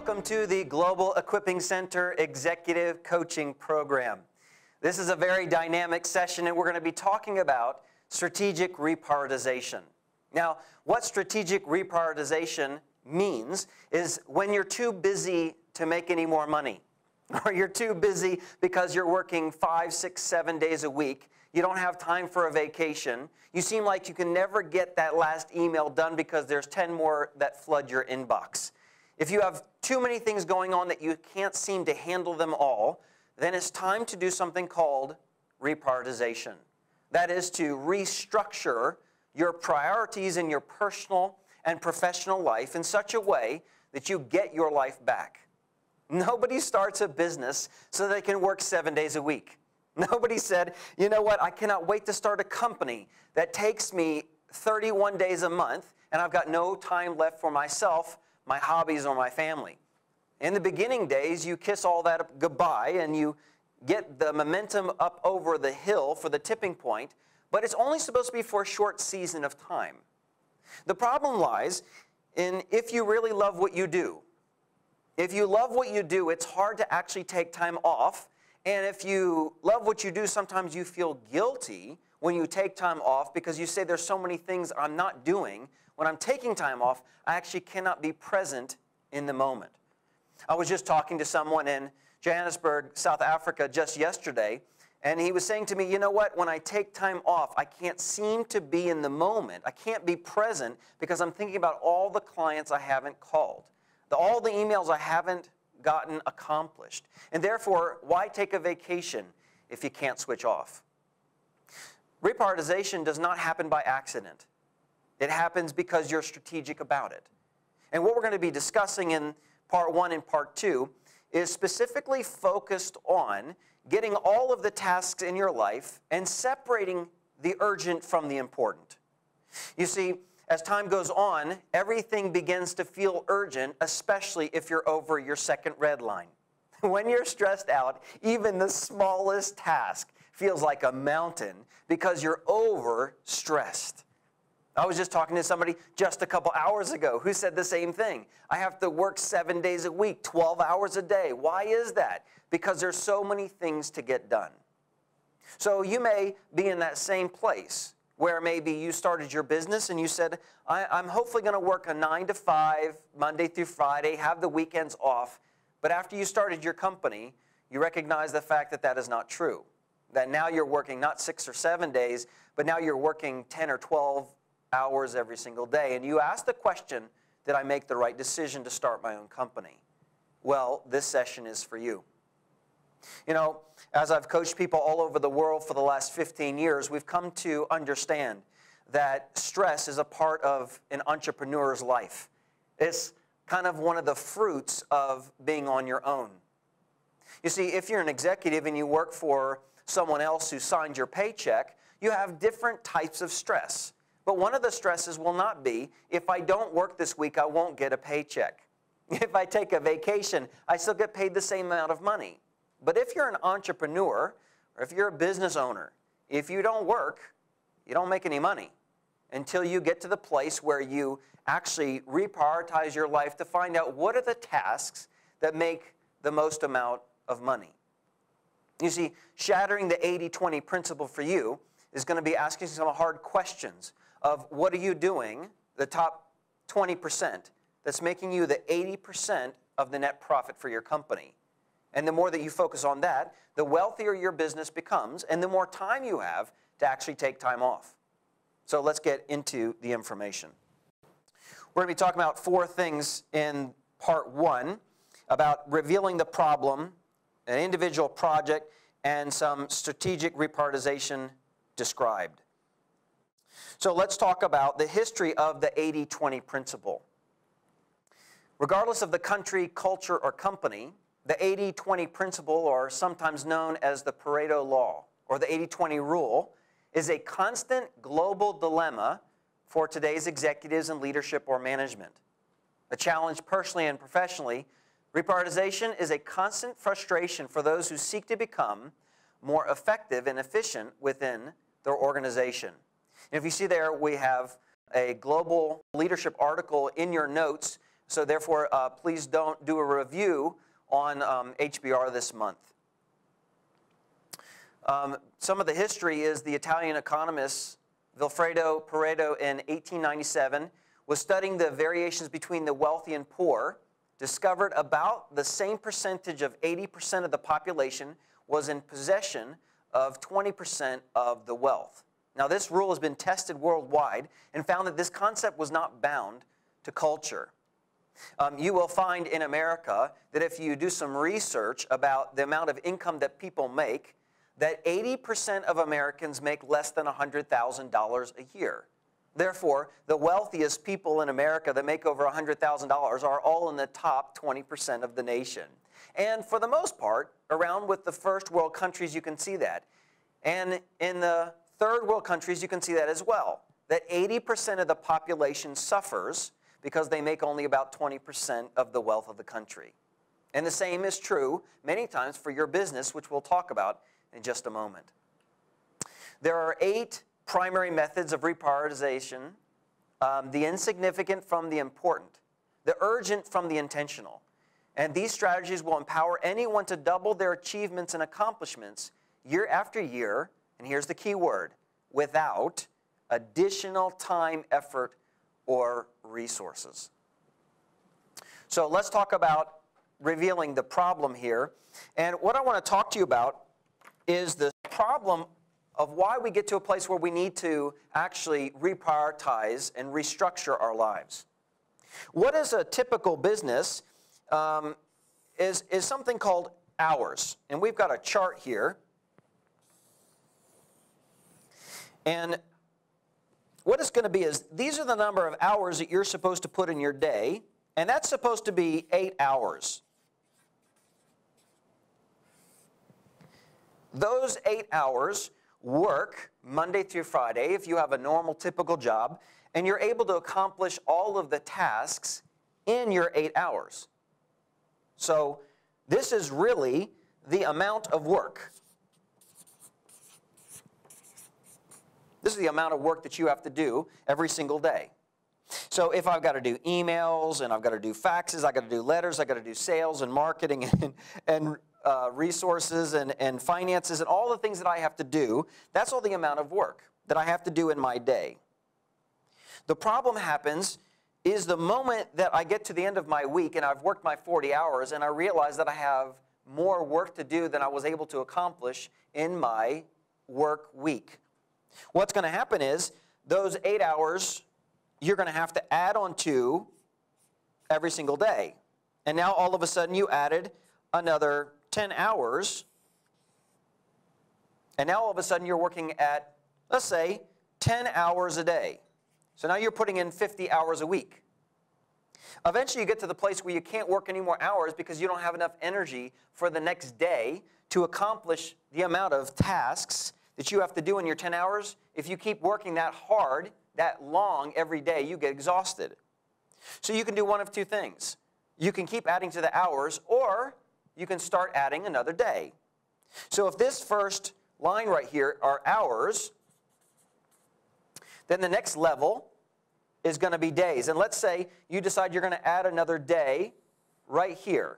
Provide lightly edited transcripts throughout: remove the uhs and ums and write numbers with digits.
Welcome to the Global Equipping Center Executive Coaching Program. This is a very dynamic session, and we're going to be talking about strategic reprioritization. Now, what strategic reprioritization means is when you're too busy to make any more money, or you're too busy because you're working 5, 6, 7 days a week, you don't have time for a vacation, you seem like you can never get that last email done because there's 10 more that flood your inbox. If you have too many things going on that you can't seem to handle them all, then it's time to do something called reprioritization. That is to restructure your priorities in your personal and professional life in such a way that you get your life back. Nobody starts a business so they can work 7 days a week. Nobody said, you know what, I cannot wait to start a company that takes me 31 days a month and I've got no time left for myself, my hobbies, or my family. In the beginning days, you kiss all that goodbye and you get the momentum up over the hill for the tipping point, but it's only supposed to be for a short season of time. The problem lies in if you really love what you do. If you love what you do, it's hard to actually take time off. And if you love what you do, sometimes you feel guilty when you take time off because you say there's so many things I'm not doing. When I'm taking time off, I actually cannot be present in the moment. I was just talking to someone in Johannesburg, South Africa just yesterday, and he was saying to me, you know what, when I take time off, I can't seem to be in the moment. I can't be present because I'm thinking about all the clients I haven't called, all the emails I haven't gotten accomplished. And therefore, why take a vacation if you can't switch off? Reprioritization does not happen by accident. It happens because you're strategic about it. And what we're going to be discussing in Part 1 and Part 2 is specifically focused on getting all of the tasks in your life and separating the urgent from the important. You see, as time goes on, everything begins to feel urgent, especially if you're over your second red line. When you're stressed out, even the smallest task feels like a mountain because you're overstressed. I was just talking to somebody just a couple hours ago who said the same thing. I have to work 7 days a week, 12 hours a day. Why is that? Because there's so many things to get done. So you may be in that same place where maybe you started your business and you said, I'm hopefully going to work a 9 to 5, Monday through Friday, have the weekends off. But after you started your company, you recognize the fact that that is not true. That now you're working not 6 or 7 days, but now you're working 10 or 12 hours every single day. And you ask the question, did I make the right decision to start my own company? Well, this session is for you. You know, as I've coached people all over the world for the last 15 years, we've come to understand that stress is a part of an entrepreneur's life. It's kind of one of the fruits of being on your own. You see, if you're an executive and you work for someone else who signed your paycheck, you have different types of stress. But one of the stresses will not be, if I don't work this week, I won't get a paycheck. If I take a vacation, I still get paid the same amount of money. But if you're an entrepreneur, or if you're a business owner, if you don't work, you don't make any money until you get to the place where you actually reprioritize your life to find out what are the tasks that make the most amount of money. You see, shattering the 80-20 principle for you is going to be asking some hard questions of what are you doing, the top 20%, that's making you the 80% of the net profit for your company. And the more that you focus on that, the wealthier your business becomes, and the more time you have to actually take time off. So let's get into the information. We're going to be talking about 4 things in Part 1 about revealing the problem, an individual project, and some strategic reprioritization described. So let's talk about the history of the 80-20 principle. Regardless of the country, culture, or company, the 80-20 principle, or sometimes known as the Pareto law, or the 80-20 rule, is a constant global dilemma for today's executives in leadership or management. A challenge personally and professionally, reprioritization is a constant frustration for those who seek to become more effective and efficient within their organization. And if you see there, we have a global leadership article in your notes So therefore, please don't do a review on HBR this month. Some of the history is the Italian economist Vilfredo Pareto in 1897 was studying the variations between the wealthy and poor, discovered about the same percentage of 80% of the population was in possession of 20% of the wealth. Now, this rule has been tested worldwide and found that this concept was not bound to culture. You will find in America that if you do some research about the amount of income that people make, that 80% of Americans make less than $100,000 a year. Therefore, the wealthiest people in America that make over $100,000 are all in the top 20% of the nation. And for the most part, around with the first world countries, you can see that. And in the third world countries, you can see that as well, that 80% of the population suffers because they make only about 20% of the wealth of the country. And the same is true many times for your business, which we'll talk about in just a moment. There are 8 primary methods of reprioritization: the insignificant from the important, the urgent from the intentional. And these strategies will empower anyone to double their achievements and accomplishments year after year, and here's the key word, without additional time, effort, or resources. So let's talk about revealing the problem here. And what I want to talk to you about is the problem of why we get to a place where we need to actually reprioritize and restructure our lives. What is a typical business is something called hours. And we've got a chart here. And what it's going to be is these are the number of hours that you're supposed to put in your day, and that's supposed to be 8 hours. Those 8 hours work Monday through Friday if you have a normal, typical job, and you're able to accomplish all of the tasks in your 8 hours. So this is really the amount of work. This is the amount of work that you have to do every single day. So if I've got to do emails, and I've got to do faxes, I've got to do letters, I've got to do sales and marketing and resources and finances and all the things that I have to do, that's all the amount of work that I have to do in my day. The problem happens is the moment that I get to the end of my week and I've worked my 40 hours and I realize that I have more work to do than I was able to accomplish in my work week. What's going to happen is those 8 hours you're going to have to add on to every single day. And now all of a sudden you added another 10 hours. And now all of a sudden you're working at, let's say, 10 hours a day. So now you're putting in 50 hours a week. Eventually you get to the place where you can't work any more hours because you don't have enough energy for the next day to accomplish the amount of tasks that you have to do in your 10 hours. If you keep working that hard, that long every day, you get exhausted. So you can do one of two things. You can keep adding to the hours, or you can start adding another day. So if this first line right here are hours, then the next level is going to be days. And let's say you decide you're going to add another day right here.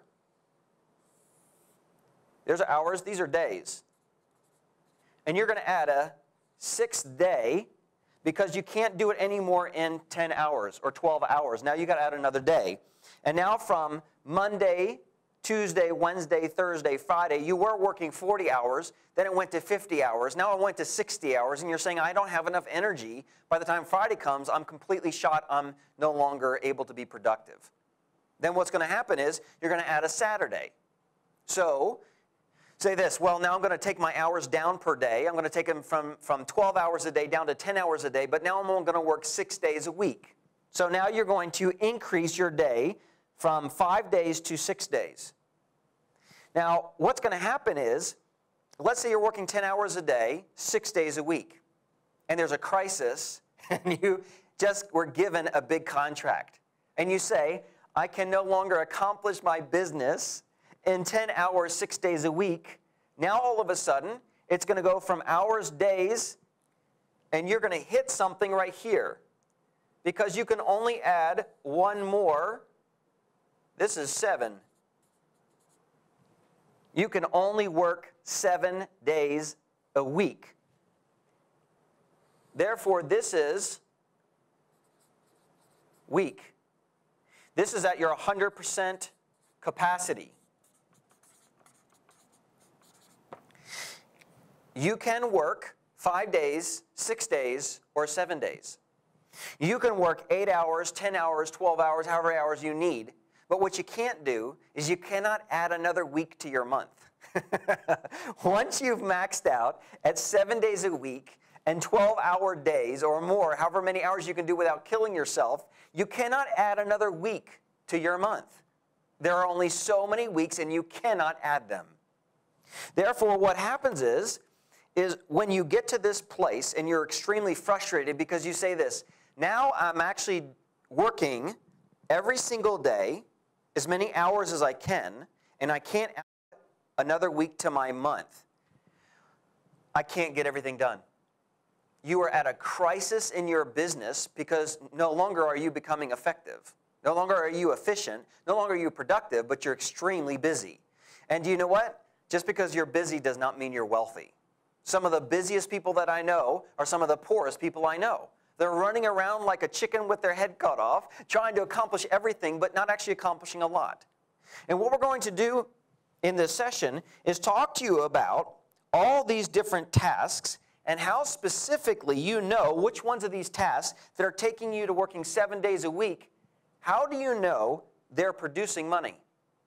There's hours, these are days. And you're going to add a 6th day because you can't do it anymore in 10 hours or 12 hours. Now you got to add another day. And now from Monday, Tuesday, Wednesday, Thursday, Friday, you were working 40 hours, then it went to 50 hours, now it went to 60 hours, and you're saying, I don't have enough energy. By the time Friday comes, I'm completely shot, I'm no longer able to be productive. Then what's going to happen is you're going to add a Saturday. So say this, well, now I'm going to take my hours down per day. I'm going to take them from 12 hours a day down to 10 hours a day, but now I'm only going to work 6 days a week. So now you're going to increase your day from 5 days to 6 days. Now, what's going to happen is, let's say you're working 10 hours a day, 6 days a week, and there's a crisis, and you just were given a big contract. And you say, I can no longer accomplish my business in 10 hours, 6 days a week. Now, all of a sudden, it's going to go from hours, days, and you're going to hit something right here. Because you can only add one more This is 7. You can only work 7 days a week. Therefore, this is weak. This is at your 100% capacity. You can work 5 days, 6 days, or 7 days. You can work 8 hours, 10 hours, 12 hours, however many hours you need. But what you can't do is you cannot add another week to your month. Once you've maxed out at 7 days a week and 12-hour days or more, however many hours you can do without killing yourself, you cannot add another week to your month. There are only so many weeks and you cannot add them. Therefore, what happens is when you get to this place and you're extremely frustrated because you say this, now I'm actually working every single day as many hours as I can, and I can't add another week to my month. I can't get everything done. You are at a crisis in your business because no longer are you becoming effective. No longer are you efficient. No longer are you productive, but you're extremely busy. And do you know what? Just because you're busy does not mean you're wealthy. Some of the busiest people that I know are some of the poorest people I know. They're running around like a chicken with their head cut off, trying to accomplish everything, but not actually accomplishing a lot. And what we're going to do in this session is talk to you about all these different tasks and how specifically you know which ones of these tasks that are taking you to working 7 days a week, how do you know they're producing money?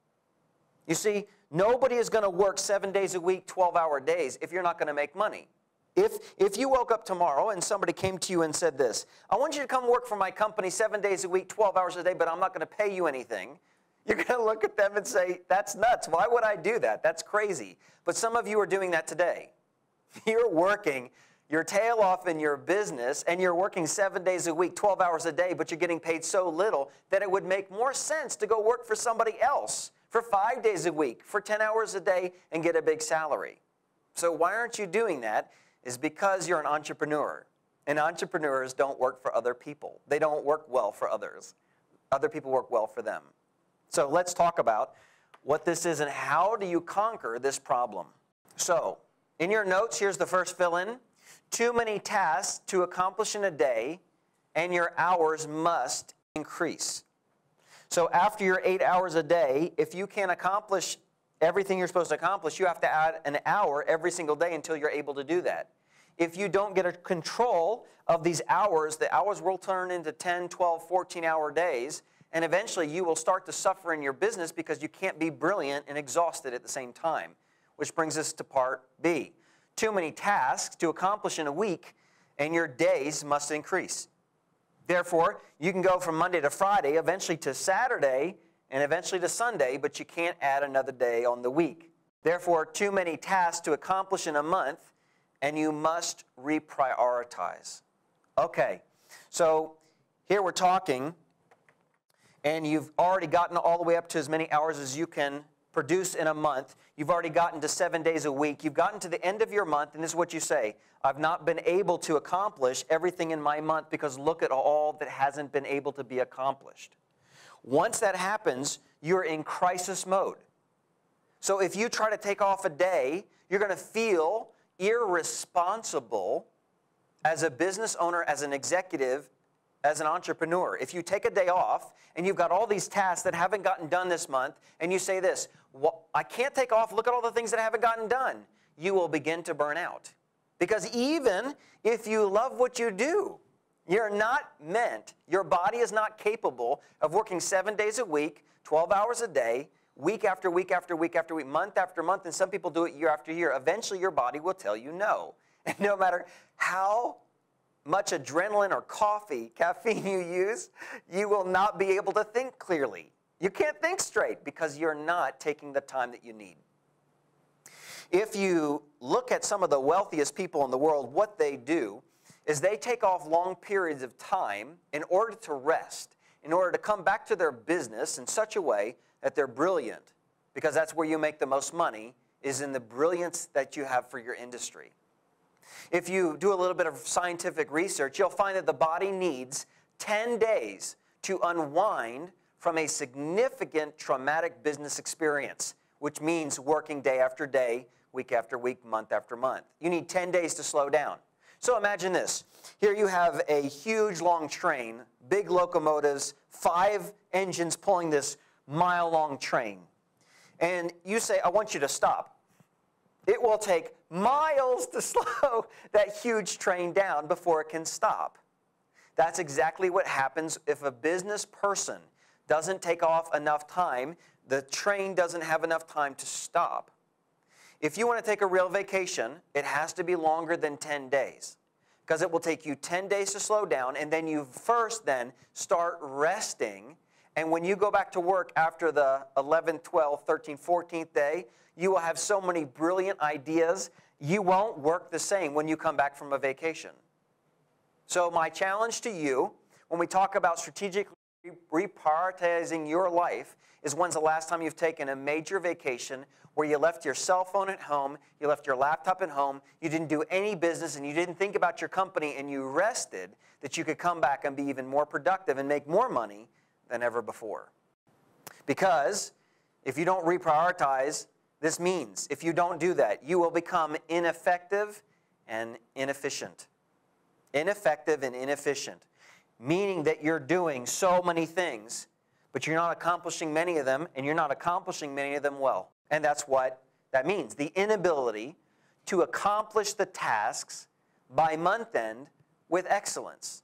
You see, nobody is going to work 7 days a week, 12-hour days if you're not going to make money. If you woke up tomorrow and somebody came to you and said this, I want you to come work for my company 7 days a week, 12 hours a day, but I'm not going to pay you anything, you're going to look at them and say, that's nuts. Why would I do that? That's crazy. But some of you are doing that today. You're working your tail off in your business, and you're working 7 days a week, 12 hours a day, but you're getting paid so little that it would make more sense to go work for somebody else for 5 days a week, for 10 hours a day, and get a big salary. So why aren't you doing that? Is because you're an entrepreneur. And entrepreneurs don't work for other people. They don't work well for others. Other people work well for them. So let's talk about what this is and how do you conquer this problem. So in your notes, here's the first fill-in. Too many tasks to accomplish in a day, and your hours must increase. So after your 8 hours a day, if you can't accomplish everything you're supposed to accomplish, you have to add an hour every single day until you're able to do that. If you don't get a control of these hours, the hours will turn into 10, 12, 14-hour days, and eventually you will start to suffer in your business because you can't be brilliant and exhausted at the same time. Which brings us to part B. Too many tasks to accomplish in a week, and your days must increase. Therefore, you can go from Monday to Friday, eventually to Saturday, and eventually to Sunday, but you can't add another day on the week. Therefore, too many tasks to accomplish in a month, and you must reprioritize. Okay, so here we're talking, and you've already gotten all the way up to as many hours as you can produce in a month. You've already gotten to 7 days a week. You've gotten to the end of your month, and this is what you say. I've not been able to accomplish everything in my month because look at all that hasn't been able to be accomplished. Once that happens, you're in crisis mode. So if you try to take off a day, you're going to feel irresponsible as a business owner, as an executive, as an entrepreneur. If you take a day off and you've got all these tasks that haven't gotten done this month, and you say this, well, I can't take off, look at all the things that haven't gotten done, you will begin to burn out. Because even if you love what you do, you're not meant, your body is not capable of working 7 days a week, 12 hours a day, week after week after week after week, month after month, and some people do it year after year. Eventually your body will tell you no. And no matter how much adrenaline or caffeine you use, you will not be able to think clearly. You can't think straight because you're not taking the time that you need. If you look at some of the wealthiest people in the world, what they do is they take off long periods of time in order to rest, in order to come back to their business in such a way that they're brilliant, because that's where you make the most money, is in the brilliance that you have for your industry. If you do a little bit of scientific research, you'll find that the body needs 10 days to unwind from a significant traumatic business experience, which means working day after day, week after week, month after month. You need 10 days to slow down. So imagine this. Here you have a huge long train, big locomotives, 5 engines pulling this mile-long train. And you say, I want you to stop. It will take miles to slow that huge train down before it can stop. That's exactly what happens if a business person doesn't take off enough time. The train doesn't have enough time to stop. If you want to take a real vacation, it has to be longer than 10 days because it will take you 10 days to slow down, and then you first then start resting. And when you go back to work after the 11th, 12th, 13th, 14th day, you will have so many brilliant ideas, you won't work the same when you come back from a vacation. So my challenge to you, when we talk about strategically reprioritizing your life, is when's the last time you've taken a major vacation where you left your cell phone at home, you left your laptop at home, you didn't do any business, and you didn't think about your company, and you rested that you could come back and be even more productive and make more money than ever before. Because if you don't reprioritize, this means if you don't do that, you will become ineffective and inefficient. Ineffective and inefficient, meaning that you're doing so many things, but you're not accomplishing many of them, and you're not accomplishing many of them well. And that's what that means, the inability to accomplish the tasks by month end with excellence.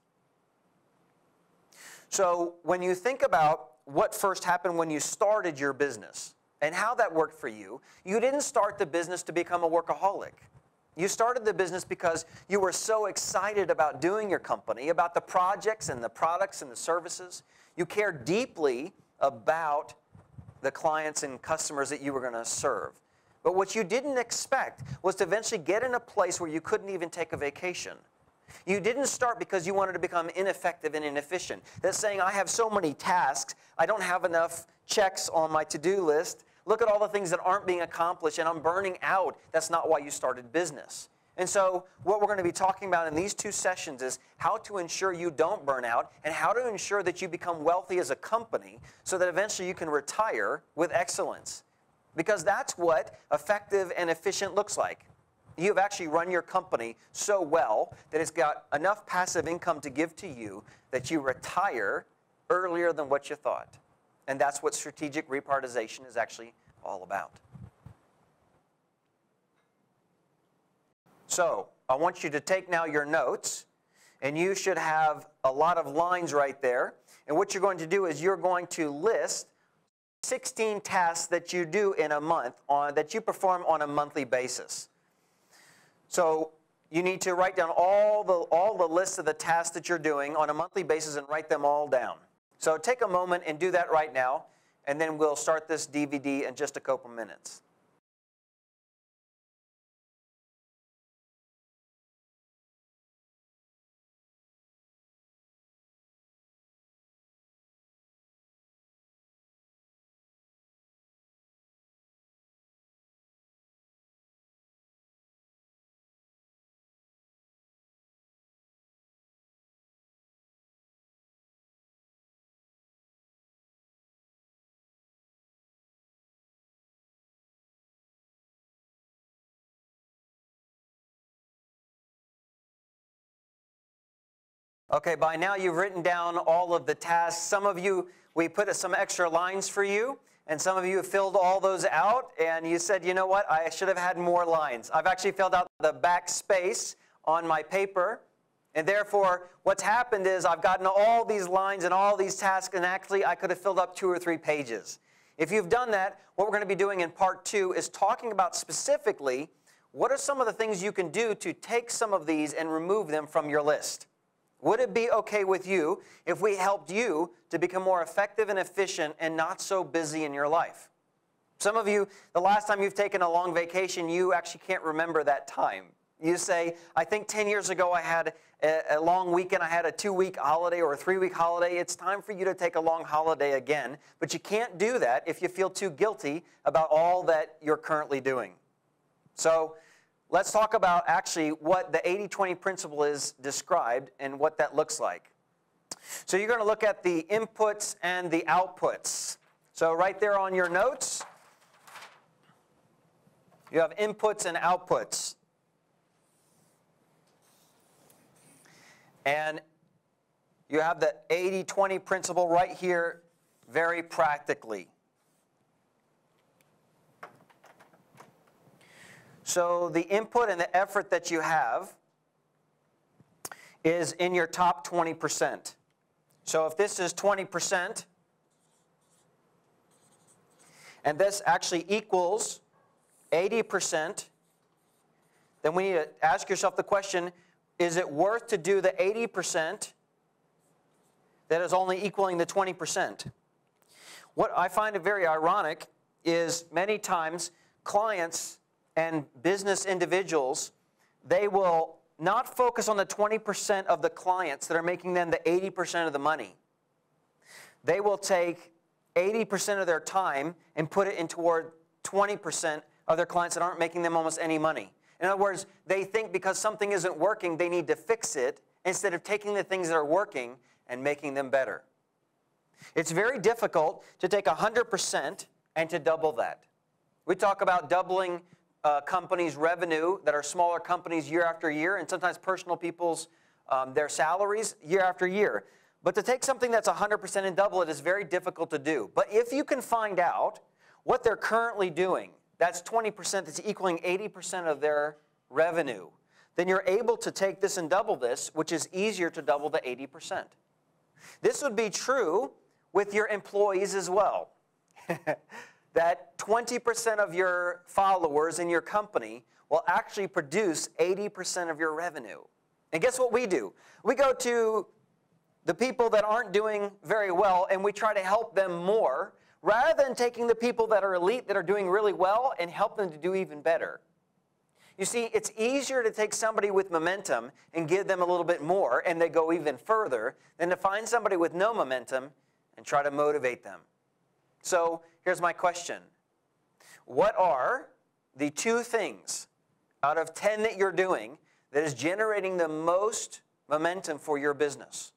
So when you think about what first happened when you started your business and how that worked for you, you didn't start the business to become a workaholic. You started the business because you were so excited about doing your company, about the projects and the products and the services. You cared deeply about the clients and customers that you were going to serve. But what you didn't expect was to eventually get in a place where you couldn't even take a vacation. You didn't start because you wanted to become ineffective and inefficient. That's saying, I have so many tasks, I don't have enough checks on my to-do list. Look at all the things that aren't being accomplished, and I'm burning out. That's not why you started business. And so what we're going to be talking about in these 2 sessions is how to ensure you don't burn out and how to ensure that you become wealthy as a company so that eventually you can retire with excellence. Because that's what effective and efficient looks like. You've actually run your company so well that it's got enough passive income to give to you that you retire earlier than what you thought. And that's what strategic reprioritization is actually all about. So I want you to take now your notes, and you should have a lot of lines right there. And what you're going to do is you're going to list 16 tasks that you do in a month, that you perform on a monthly basis. So you need to write down all the lists of the tasks that you're doing on a monthly basis and write them all down. So take a moment and do that right now, and then we'll start this DVD in just a couple minutes. Okay, by now you've written down all of the tasks. Some of you, we put some extra lines for you, and some of you have filled all those out, and you said, you know what, I should have had more lines. I've actually filled out the back space on my paper, and therefore what's happened is I've gotten all these lines and all these tasks, and actually I could have filled up 2 or 3 pages. If you've done that, what we're going to be doing in part 2 is talking about specifically what are some of the things you can do to take some of these and remove them from your list. Would it be okay with you if we helped you to become more effective and efficient and not so busy in your life? Some of you, the last time you've taken a long vacation, you actually can't remember that time. You say, I think 10 years ago I had a long weekend, I had a 2-week holiday or a 3-week holiday. It's time for you to take a long holiday again. But you can't do that if you feel too guilty about all that you're currently doing. So let's talk about actually what the 80-20 principle is described and what that looks like. So you're going to look at the inputs and the outputs. So right there on your notes, you have inputs and outputs. And you have the 80-20 principle right here very practically. So the input and the effort that you have is in your top 20%. So if this is 20%, and this actually equals 80%, then we need to ask yourself the question, is it worth to do the 80% that is only equaling the 20%? What I find it very ironic is many times clients and business individuals, they will not focus on the 20% of the clients that are making them the 80% of the money. They will take 80% of their time and put it in toward 20% of their clients that aren't making them almost any money. In other words, they think because something isn't working, they need to fix it instead of taking the things that are working and making them better. It's very difficult to take 100% and to double that. We talk about doubling companies' revenue that are smaller companies year after year, and sometimes personal people's their salaries year after year. But to take something that's 100% and double it is very difficult to do. But if you can find out what they're currently doing, that's 20% that's equaling 80% of their revenue, then you're able to take this and double this, which is easier to double the 80%. This would be true with your employees as well. That 20% of your followers in your company will actually produce 80% of your revenue. And guess what we do? We go to the people that aren't doing very well and we try to help them more rather than taking the people that are elite, that are doing really well, and help them to do even better. You see, it's easier to take somebody with momentum and give them a little bit more and they go even further than to find somebody with no momentum and try to motivate them. So here's my question. What are the 2 things out of 10 that you're doing that is generating the most momentum for your business?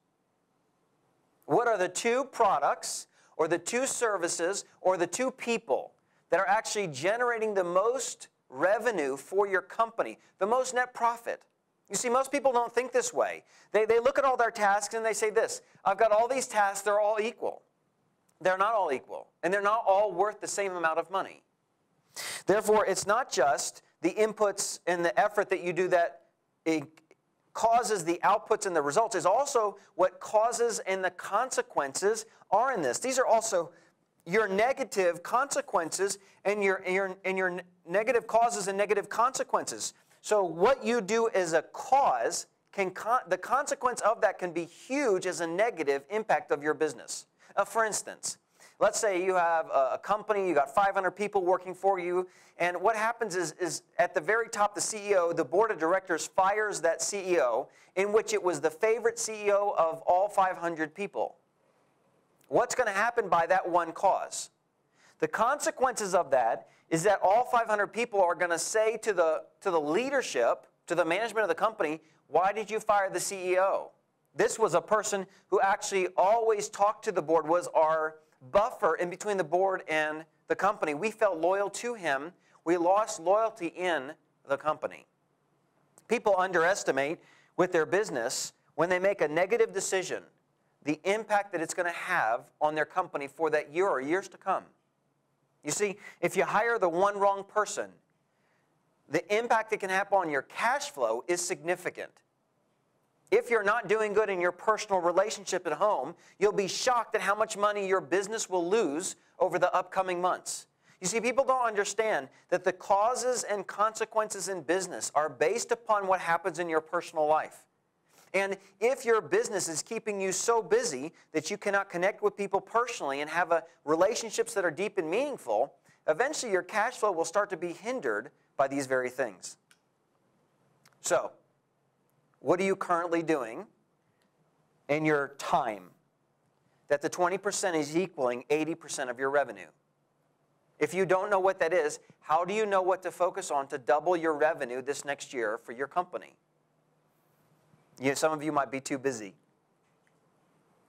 What are the 2 products or the 2 services or the 2 people that are actually generating the most revenue for your company, the most net profit? You see, most people don't think this way. They look at all their tasks and they say this, I've got all these tasks, they're all equal. They're not all equal, and they're not all worth the same amount of money. Therefore, it's not just the inputs and the effort that you do that it causes the outputs and the results. It's also what causes and the consequences are in this. These are also your negative consequences and your negative causes and negative consequences. So what you do as a cause, the consequence of that can be huge as a negative impact of your business. For instance, let's say you have a company, you got 500 people working for you, and what happens is at the very top, the CEO, the board of directors fires that CEO, in which it was the favorite CEO of all 500 people. What's going to happen by that one cause? The consequences of that is that all 500 people are going to say to the leadership, to the management of the company, why did you fire the CEO? This was a person who actually always talked to the board, was our buffer in between the board and the company. We felt loyal to him. We lost loyalty in the company. People underestimate with their business, when they make a negative decision, the impact that it's going to have on their company for that year or years to come. You see, if you hire the one wrong person, the impact it can have on your cash flow is significant. If you're not doing good in your personal relationship at home, you'll be shocked at how much money your business will lose over the upcoming months. You see, people don't understand that the causes and consequences in business are based upon what happens in your personal life. And if your business is keeping you so busy that you cannot connect with people personally and have relationships that are deep and meaningful, eventually your cash flow will start to be hindered by these very things. So, what are you currently doing in your time that the 20% is equaling 80% of your revenue? If you don't know what that is, how do you know what to focus on to double your revenue this next year for your company? Some of you might be too busy.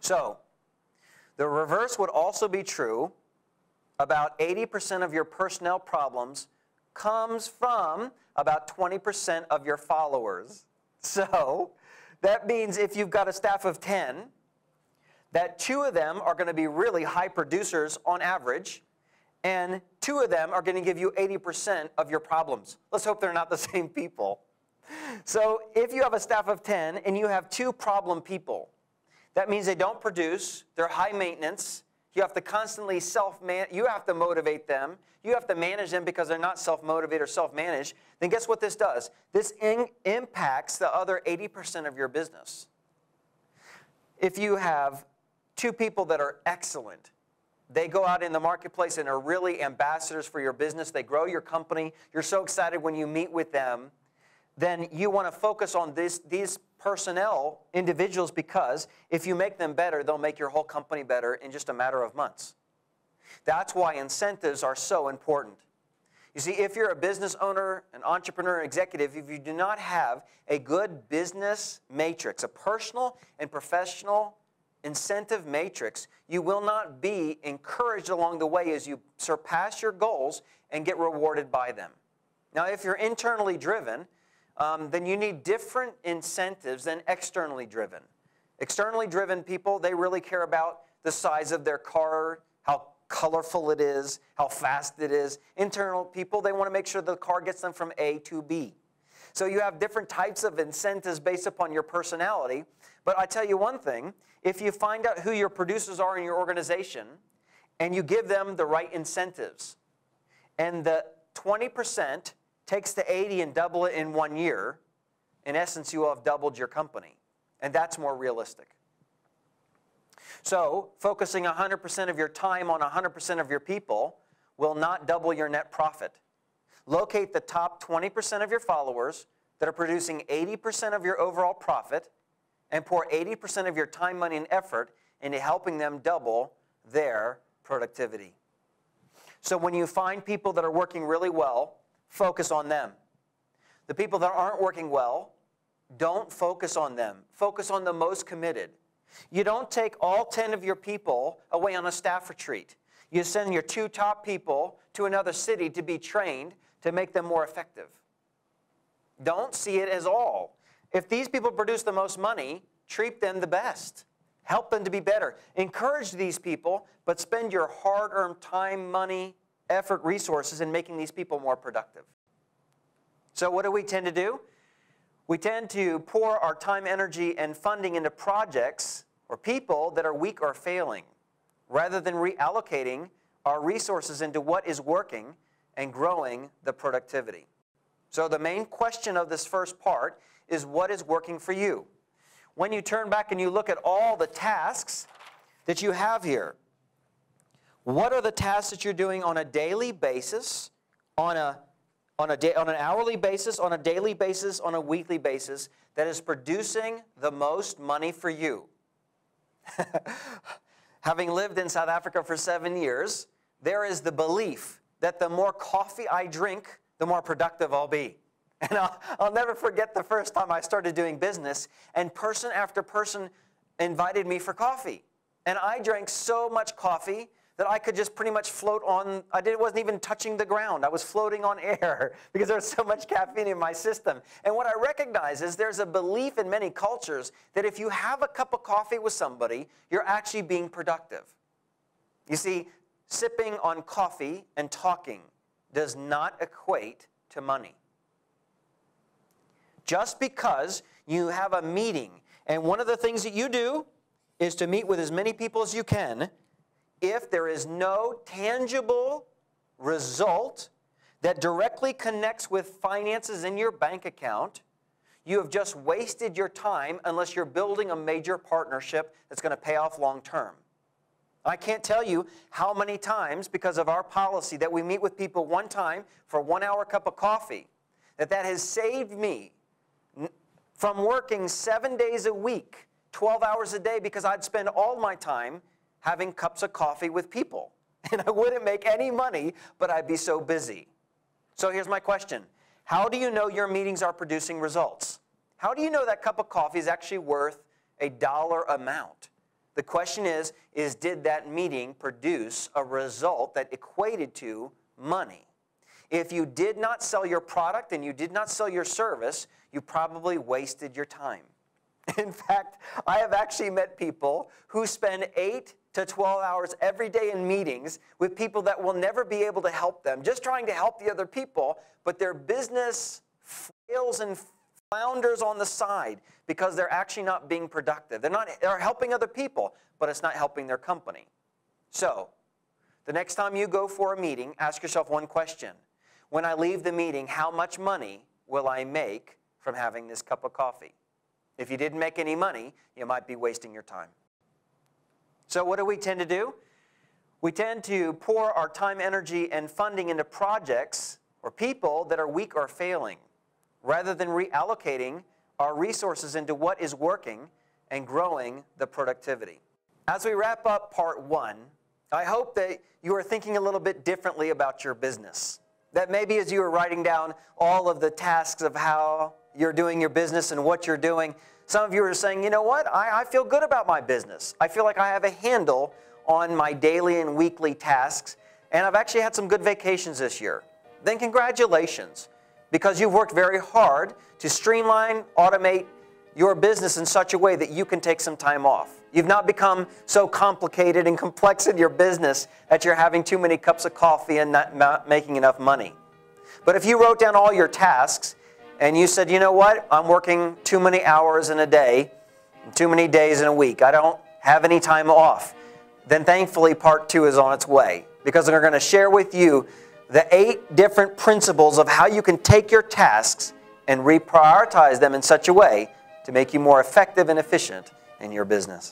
So, the reverse would also be true. About 80% of your personnel problems comes from about 20% of your followers. So, that means if you've got a staff of 10, that 2 of them are going to be really high producers on average, and 2 of them are going to give you 80% of your problems. Let's hope they're not the same people. So if you have a staff of 10 and you have 2 problem people, that means they don't produce, they're high maintenance, you have to constantly you have to motivate them, you have to manage them because they're not self-motivated or self-managed, then guess what this does? This impacts the other 80% of your business. If you have 2 people that are excellent, they go out in the marketplace and are really ambassadors for your business, they grow your company, you're so excited when you meet with them, then you want to focus on these personnel individuals, because if you make them better, they'll make your whole company better in just a matter of months. That's why incentives are so important. You see, if you're a business owner, an entrepreneur, executive, if you do not have a good business matrix, a personal and professional incentive matrix, you will not be encouraged along the way as you surpass your goals and get rewarded by them. Now, if you're internally driven, then you need different incentives than externally driven. Externally driven people, they really care about the size of their car, how colorful it is, how fast it is. Internal people, they want to make sure the car gets them from A to B. So you have different types of incentives based upon your personality. But I tell you one thing, if you find out who your producers are in your organization and you give them the right incentives, and the 20% takes the 80 and double it in 1 year, in essence, you will have doubled your company. And that's more realistic. So, focusing 100% of your time on 100% of your people will not double your net profit. Locate the top 20% of your followers that are producing 80% of your overall profit, and pour 80% of your time, money, and effort into helping them double their productivity. So when you find people that are working really well, focus on them. The people that aren't working well, don't focus on them. Focus on the most committed. You don't take all 10 of your people away on a staff retreat. You send your 2 top people to another city to be trained to make them more effective. Don't see it as all. If these people produce the most money, treat them the best. Help them to be better. Encourage these people, but spend your hard-earned time, money, effort, resources in making these people more productive. So what do we tend to do? We tend to pour our time, energy, and funding into projects or people that are weak or failing, rather than reallocating our resources into what is working and growing the productivity. So the main question of this first part is, what is working for you? When you turn back and you look at all the tasks that you have here, what are the tasks that you're doing on a daily basis, on an hourly basis, on a daily basis, on a weekly basis, that is producing the most money for you? Having lived in South Africa for 7 years, there is the belief that the more coffee I drink, the more productive I'll be. And I'll never forget the first time I started doing business, and person after person invited me for coffee. And I drank so much coffee that I could just pretty much float on. Wasn't even touching the ground. I was floating on air because there was so much caffeine in my system. And what I recognize is there's a belief in many cultures that if you have a cup of coffee with somebody, you're actually being productive. You see, sipping on coffee and talking does not equate to money. Just because you have a meeting, and one of the things that you do is to meet with as many people as you can, if there is no tangible result that directly connects with finances in your bank account, you have just wasted your time unless you're building a major partnership that's going to pay off long term. I can't tell you how many times, because of our policy that we meet with people one time for a 1-hour cup of coffee, that has saved me from working 7 days a week, 12 hours a day, because I'd spend all my time having cups of coffee with people. And I wouldn't make any money, but I'd be so busy. So here's my question. How do you know your meetings are producing results? How do you know that cup of coffee is actually worth $1 amount? The question is did that meeting produce a result that equated to money? If you did not sell your product and you did not sell your service, you probably wasted your time. In fact, I have actually met people who spend 8 to 12 hours every day in meetings with people that will never be able to help them, just trying to help the other people, but their business fails and flounders on the side because they're actually not being productive. They're helping other people, but it's not helping their company. So, the next time you go for a meeting, ask yourself one question. When I leave the meeting, how much money will I make from having this cup of coffee? If you didn't make any money, you might be wasting your time. So what do we tend to do? We tend to pour our time, energy, and funding into projects or people that are weak or failing, rather than reallocating our resources into what is working and growing the productivity. As we wrap up part 1, I hope that you are thinking a little bit differently about your business. That maybe as you are writing down all of the tasks of how you're doing your business and what you're doing, some of you are saying, you know what, I feel good about my business. I feel like I have a handle on my daily and weekly tasks, and I've actually had some good vacations this year. Then congratulations, because you've worked very hard to streamline, automate your business in such a way that you can take some time off. You've not become so complicated and complex in your business that you're having too many cups of coffee and not making enough money. But if you wrote down all your tasks and you said, you know what, I'm working too many hours in a day, too many days in a week, I don't have any time off, then thankfully part 2 is on its way, because we're going to share with you the 8 different principles of how you can take your tasks and reprioritize them in such a way to make you more effective and efficient in your business.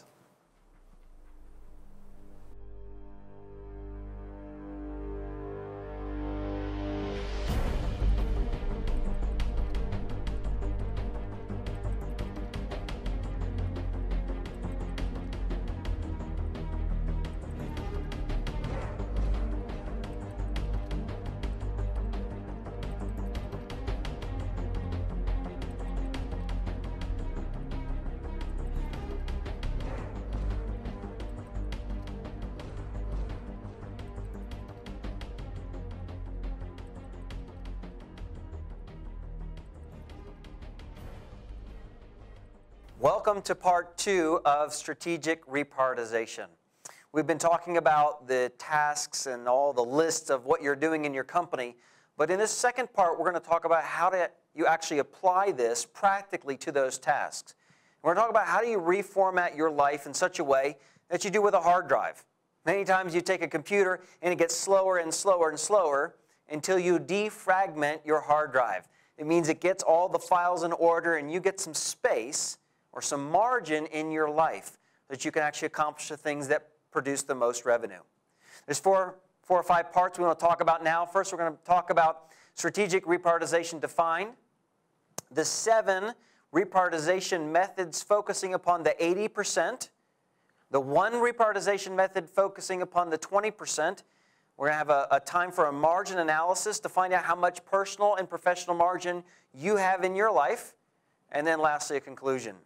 Welcome to part 2 of Strategic Reprioritization. We've been talking about the tasks and all the lists of what you're doing in your company, but in this second part, we're going to talk about how you actually apply this practically to those tasks. We're going to talk about how do you reformat your life in such a way that you do with a hard drive. Many times you take a computer and it gets slower and slower and slower until you defragment your hard drive. It means it gets all the files in order and you get some space or some margin in your life that you can actually accomplish the things that produce the most revenue. There's four or five parts we want to talk about now. First, we're going to talk about strategic reprioritization defined, the 7 reprioritization methods focusing upon the 80%, the 1 reprioritization method focusing upon the 20%. We're going to have a time for a margin analysis to find out how much personal and professional margin you have in your life, and then lastly, a conclusion.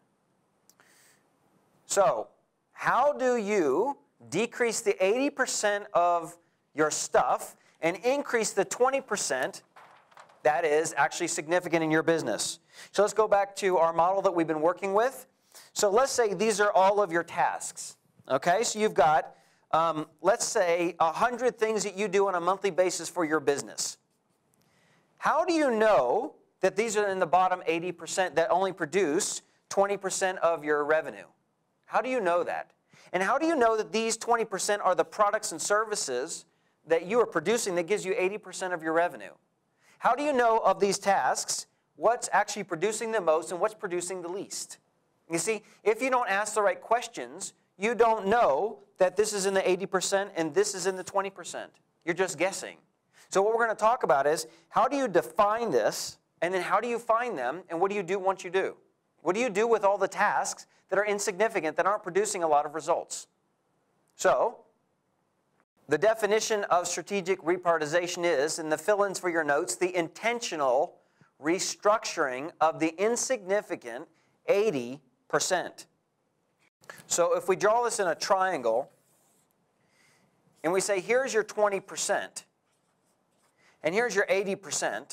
So, how do you decrease the 80% of your stuff and increase the 20% that is actually significant in your business? So let's go back to our model that we've been working with. So let's say these are all of your tasks. Okay, so you've got, let's say, 100 things that you do on a monthly basis for your business. How do you know that these are in the bottom 80% that only produce 20% of your revenue? How do you know that? And how do you know that these 20% are the products and services that you are producing that gives you 80% of your revenue? How do you know of these tasks what's actually producing the most and what's producing the least? You see, if you don't ask the right questions, you don't know that this is in the 80% and this is in the 20%. You're just guessing. So what we're going to talk about is how do you define this, and then how do you find them, and what do you do once you do? What do you do with all the tasks that are insignificant, that aren't producing a lot of results? So, the definition of strategic reprioritization is, in the fill-ins for your notes, the intentional restructuring of the insignificant 80%. So if we draw this in a triangle, and we say, here's your 20%, and here's your 80%,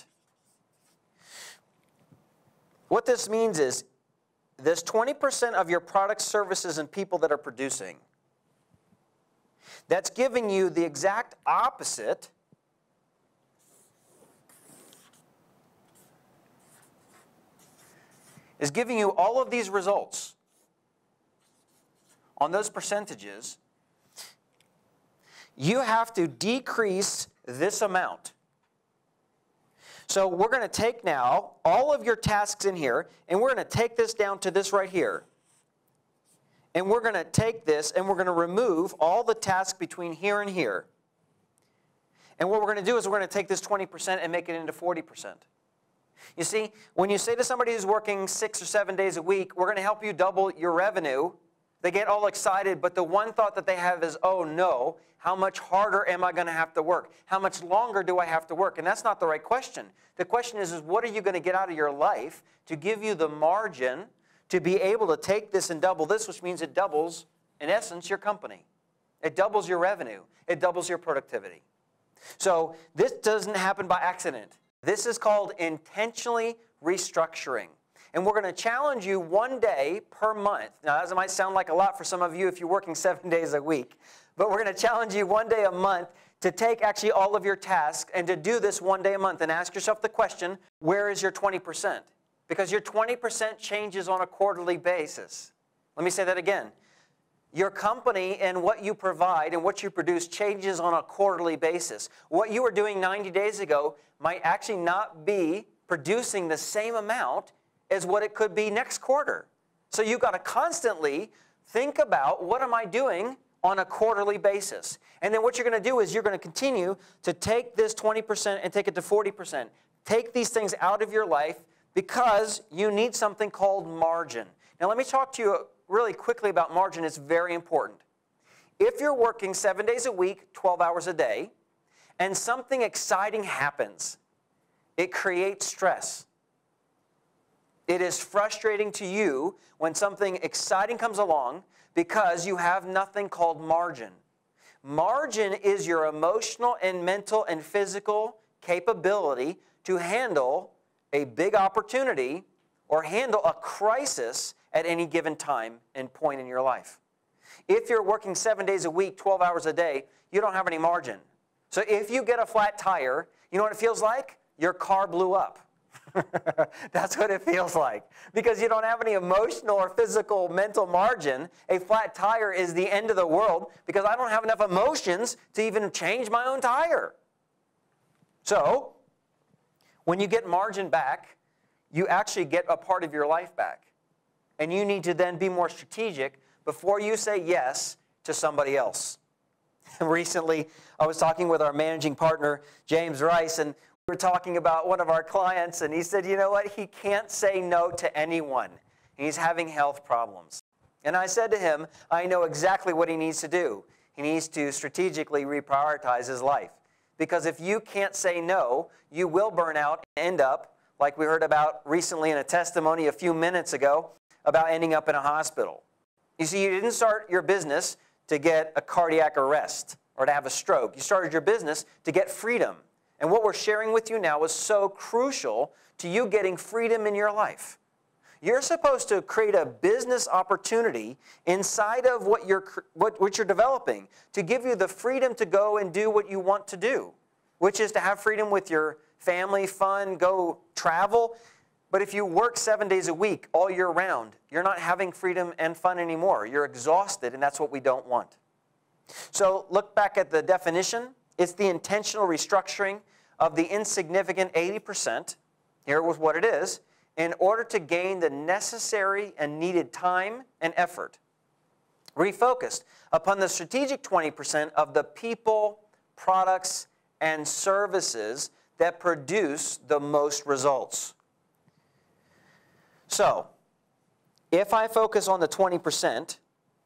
what this means is this 20% of your products, services, and people that are producing, that's giving you the exact opposite is giving you all of these results on those percentages. You have to decrease this amount. So we're going to take now all of your tasks in here, and we're going to take this down to this right here. And we're going to take this, and we're going to remove all the tasks between here and here. And what we're going to do is we're going to take this 20% and make it into 40%. You see, when you say to somebody who's working 6 or 7 days a week, we're going to help you double your revenue, they get all excited, but the one thought that they have is, oh no, how much harder am I going to have to work? How much longer do I have to work? And that's not the right question. The question is what are you going to get out of your life to give you the margin to be able to take this and double this, which means it doubles, in essence, your company. It doubles your revenue. It doubles your productivity. So this doesn't happen by accident. This is called intentionally restructuring. And we're going to challenge you one day per month. Now, that might sound like a lot for some of you if you're working 7 days a week. But we're going to challenge you one day a month to take actually all of your tasks and to do this one day a month and ask yourself the question, where is your 20%? Because your 20% changes on a quarterly basis. Let me say that again. Your company and what you provide and what you produce changes on a quarterly basis. What you were doing 90 days ago might actually not be producing the same amount as what it could be next quarter. So you've got to constantly think about what am I doing on a quarterly basis. And then what you're going to do is you're going to continue to take this 20% and take it to 40%. Take these things out of your life because you need something called margin. Now let me talk to you really quickly about margin. It's very important. If you're working 7 days a week, 12 hours a day, and something exciting happens, it creates stress. It is frustrating to you when something exciting comes along because you have nothing called margin. Margin is your emotional and mental and physical capability to handle a big opportunity or handle a crisis at any given time and point in your life. If you're working 7 days a week, 12 hours a day, you don't have any margin. So if you get a flat tire, you know what it feels like? Your car blew up. That's what it feels like. Because you don't have any emotional or physical mental margin. A flat tire is the end of the world because I don't have enough emotions to even change my own tire. So, when you get margin back, you actually get a part of your life back. And you need to then be more strategic before you say yes to somebody else. Recently, I was talking with our managing partner, James Rice, and we were talking about one of our clients, and he said, you know what, he can't say no to anyone. He's having health problems. And I said to him, I know exactly what he needs to do. He needs to strategically reprioritize his life. Because if you can't say no, you will burn out and end up, like we heard about recently in a testimony a few minutes ago, about ending up in a hospital. You see, you didn't start your business to get a cardiac arrest or to have a stroke. You started your business to get freedom. And what we're sharing with you now is so crucial to you getting freedom in your life. You're supposed to create a business opportunity inside of what you're developing to give you the freedom to go and do what you want to do, which is to have freedom with your family, fun, go travel. But if you work 7 days a week all year round, you're not having freedom and fun anymore. You're exhausted, and that's what we don't want. So look back at the definition. It's the intentional restructuring of the insignificant 80%. Here was what it is. In order to gain the necessary and needed time and effort. Refocused upon the strategic 20% of the people, products, and services that produce the most results. So, if I focus on the 20%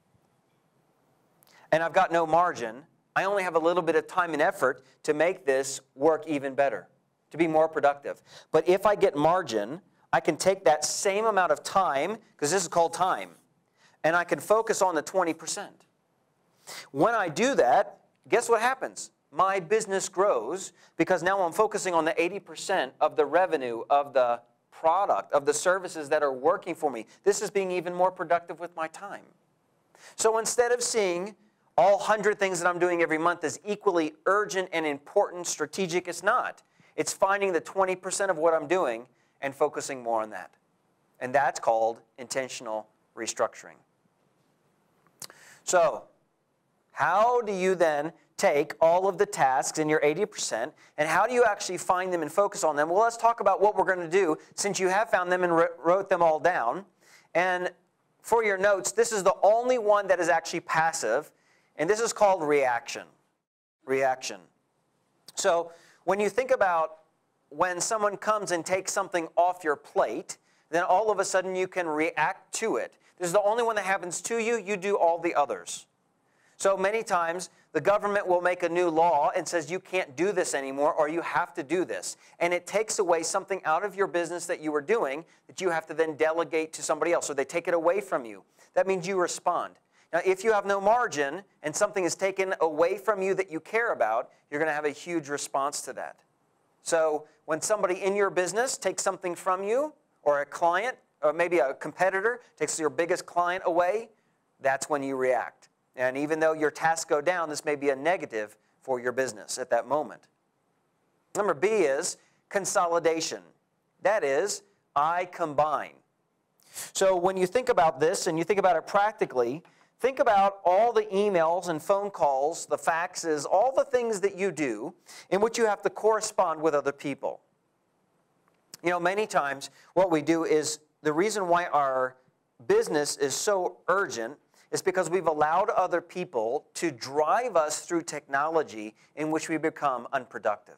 and I've got no margin, I only have a little bit of time and effort to make this work even better, to be more productive. But if I get margin, I can take that same amount of time, because this is called time, and I can focus on the 20%. When I do that, guess what happens? My business grows because now I'm focusing on the 80% of the revenue, of the product, of the services that are working for me. This is being even more productive with my time. So instead of seeing all 100 things that I'm doing every month as equally urgent and important, strategic, it's not. It's finding the 20% of what I'm doing and focusing more on that. And that's called intentional restructuring. So, how do you then take all of the tasks in your 80% and how do you actually find them and focus on them? Well, let's talk about what we're going to do since you have found them and wrote them all down. And for your notes, this is the only one that is actually passive, and this is called reaction. Reaction. So when you think about when someone comes and takes something off your plate, then all of a sudden you can react to it. This is the only one that happens to you. You do all the others. So many times the government will make a new law and says you can't do this anymore or you have to do this. And it takes away something out of your business that you were doing that you have to then delegate to somebody else, or they take it away from you. That means you respond. Now, if you have no margin and something is taken away from you that you care about, you're going to have a huge response to that. So when somebody in your business takes something from you, or a client, or maybe a competitor takes your biggest client away, that's when you react. And even though your tasks go down, this may be a negative for your business at that moment. Number B is consolidation. That is, I combine. So when you think about this and you think about it practically, think about all the emails and phone calls, the faxes, all the things that you do in which you have to correspond with other people. You know, many times what we do is the reason why our business is so urgent is because we've allowed other people to drive us through technology in which we become unproductive.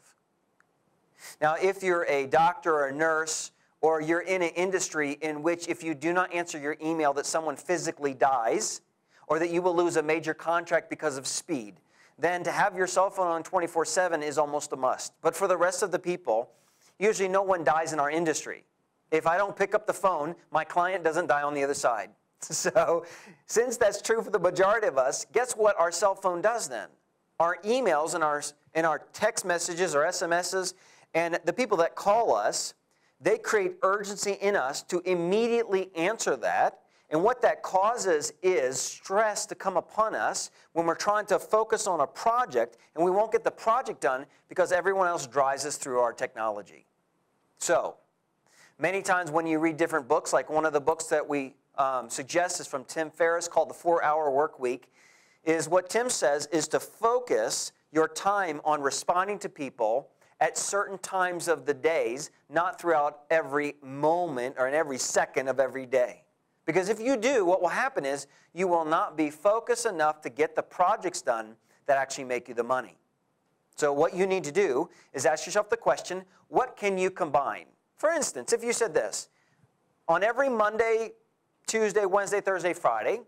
Now, if you're a doctor or a nurse, or you're in an industry in which if you do not answer your email that someone physically dies, or that you will lose a major contract because of speed, then to have your cell phone on 24/7 is almost a must. But for the rest of the people, usually no one dies in our industry. If I don't pick up the phone, my client doesn't die on the other side. So since that's true for the majority of us, guess what our cell phone does then? Our emails and our text messages or SMSs and the people that call us, they create urgency in us to immediately answer that. And what that causes is stress to come upon us when we're trying to focus on a project and we won't get the project done because everyone else drives us through our technology. So, many times when you read different books, like one of the books that we suggest is from Tim Ferriss called The 4-Hour Work Week, is what Tim says is to focus your time on responding to people at certain times of the days, not throughout every moment or in every second of every day. Because if you do, what will happen is you will not be focused enough to get the projects done that actually make you the money. So what you need to do is ask yourself the question, what can you combine? For instance, if you said this, on every Monday, Tuesday, Wednesday, Thursday, Friday,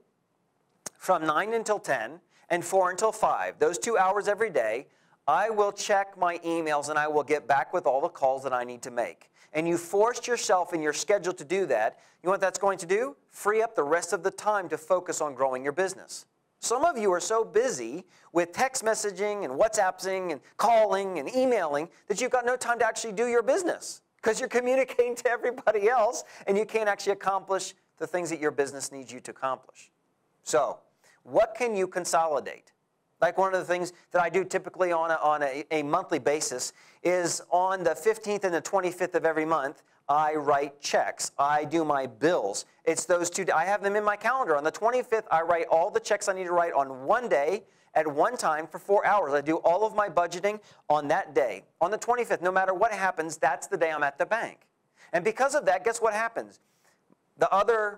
from 9 until 10 and 4 until 5, those 2 hours every day, I will check my emails and I will get back with all the calls that I need to make. And you forced yourself in your schedule to do that. You know what that's going to do? Free up the rest of the time to focus on growing your business. Some of you are so busy with text messaging and WhatsApping and calling and emailing that you've got no time to actually do your business because you're communicating to everybody else and you can't actually accomplish the things that your business needs you to accomplish. So, what can you consolidate? Like one of the things that I do typically on a monthly basis is on the 15th and the 25th of every month, I write checks. I do my bills. It's those two. I have them in my calendar. On the 25th, I write all the checks I need to write on one day at one time for 4 hours. I do all of my budgeting on that day. On the 25th, no matter what happens, that's the day I'm at the bank. And because of that, guess what happens? The other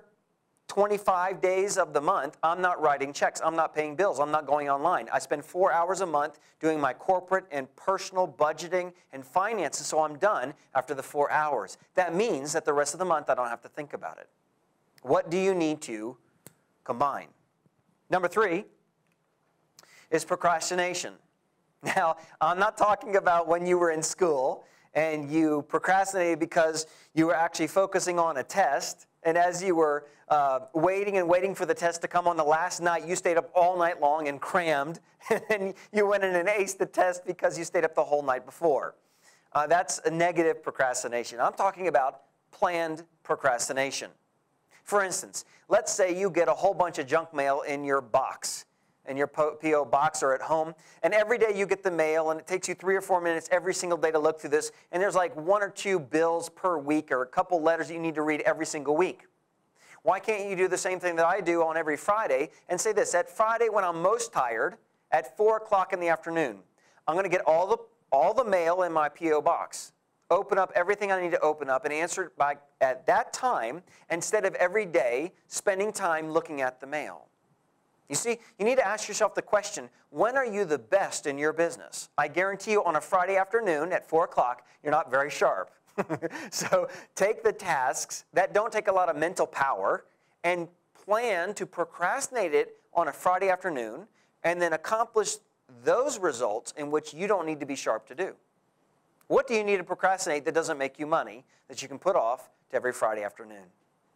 25 days of the month, I'm not writing checks. I'm not paying bills. I'm not going online. I spend 4 hours a month doing my corporate and personal budgeting and finances, so I'm done after the 4 hours. That means that the rest of the month, I don't have to think about it. What do you need to combine? Number 3 is procrastination. Now, I'm not talking about when you were in school and you procrastinated because you were actually focusing on a test and as you were waiting and waiting for the test to come on the last night, you stayed up all night long and crammed, and then you went in and aced the test because you stayed up the whole night before. That's a negative procrastination. I'm talking about planned procrastination. For instance, let's say you get a whole bunch of junk mail in your box, in your P.O. box or at home, and every day you get the mail, and it takes you 3 or 4 minutes every single day to look through this, and there's like 1 or 2 bills per week or a couple letters you need to read every single week. Why can't you do the same thing that I do on every Friday and say this: at Friday when I'm most tired, at 4 o'clock in the afternoon, I'm going to get all the mail in my P.O. box, open up everything I need to open up, and answer it at that time instead of every day spending time looking at the mail. You see, you need to ask yourself the question, when are you the best in your business? I guarantee you on a Friday afternoon at 4 o'clock, you're not very sharp. So take the tasks that don't take a lot of mental power and plan to procrastinate it on a Friday afternoon and then accomplish those results in which you don't need to be sharp to do. What do you need to procrastinate that doesn't make you money that you can put off to every Friday afternoon?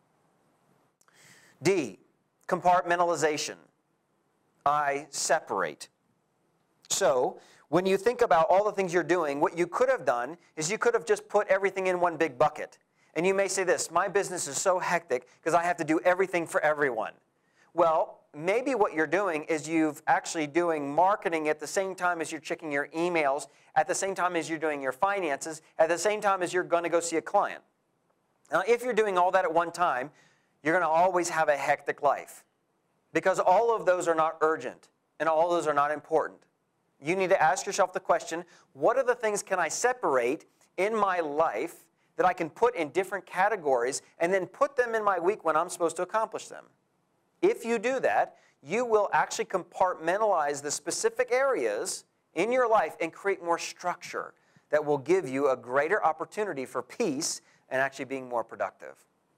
D, compartmentalization. I separate. So, when you think about all the things you're doing, what you could have done is you could have just put everything in one big bucket. And you may say this: my business is so hectic because I have to do everything for everyone. Well, maybe what you're doing is you've actually doing marketing at the same time as you're checking your emails, at the same time as you're doing your finances, at the same time as you're going to go see a client. Now, if you're doing all that at one time, you're going to always have a hectic life, because all of those are not urgent and all of those are not important. You need to ask yourself the question, what are the things can I separate in my life that I can put in different categories and then put them in my week when I'm supposed to accomplish them? If you do that, you will actually compartmentalize the specific areas in your life and create more structure that will give you a greater opportunity for peace and actually being more productive.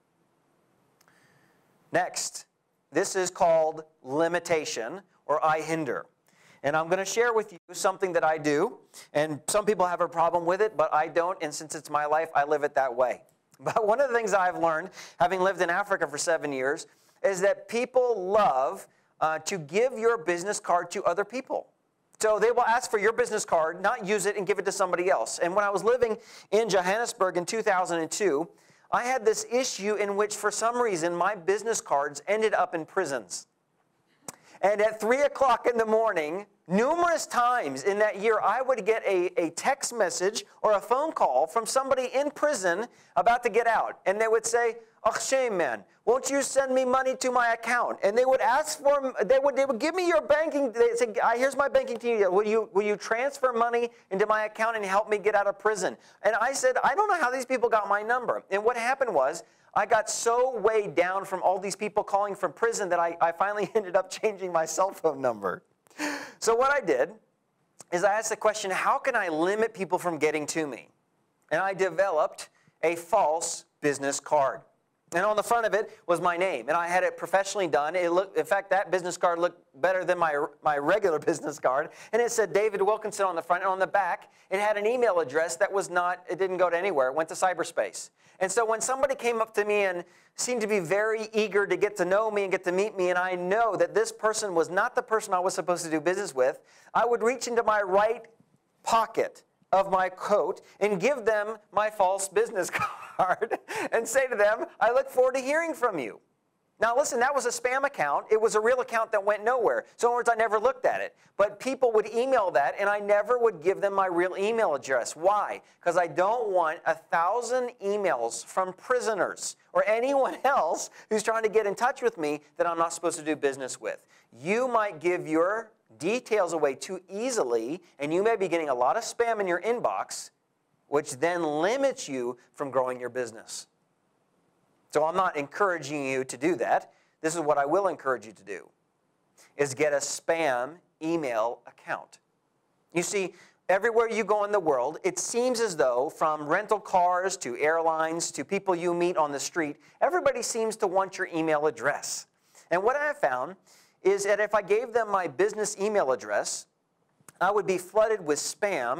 Next, this is called limitation, or I hinder. And I'm going to share with you something that I do, and some people have a problem with it, but I don't, and since it's my life, I live it that way. But one of the things I've learned, having lived in Africa for 7 years, is that people love to give your business card to other people. So they will ask for your business card, not use it, and give it to somebody else. And when I was living in Johannesburg in 2002, I had this issue in which, for some reason, my business cards ended up in prisons. And at 3 o'clock in the morning, numerous times in that year, I would get a text message or a phone call from somebody in prison about to get out. And they would say, "Oh, shame, man, won't you send me money to my account?" And they would ask for, they would give me your banking, they'd say, "Here's my banking details. Will you transfer money into my account and help me get out of prison?" And I said, I don't know how these people got my number. And what happened was, I got so weighed down from all these people calling from prison that I finally ended up changing my cell phone number. So what I did is I asked the question, how can I limit people from getting to me? And I developed a false business card. And on the front of it was my name, and I had it professionally done. In fact, that business card looked better than my regular business card. And it said David Wilkinson on the front, and on the back, it had an email address that it didn't go to anywhere. It went to cyberspace. And so when somebody came up to me and seemed to be very eager to get to know me and get to meet me, and I know that this person was not the person I was supposed to do business with, I would reach into my right pocket of my coat and give them my false business card and say to them, "I look forward to hearing from you." Now listen, that was a spam account. It was a real account that went nowhere. So in other words, I never looked at it. But people would email that, and I never would give them my real email address. Why? Because I don't want 1,000 emails from prisoners or anyone else who's trying to get in touch with me that I'm not supposed to do business with. You might give your details away too easily, and you may be getting a lot of spam in your inbox, which then limits you from growing your business. So I'm not encouraging you to do that. This is what I will encourage you to do, is get a spam email account. You see, everywhere you go in the world, it seems as though from rental cars to airlines to people you meet on the street, everybody seems to want your email address. And what I have found is that if I gave them my business email address, I would be flooded with spam,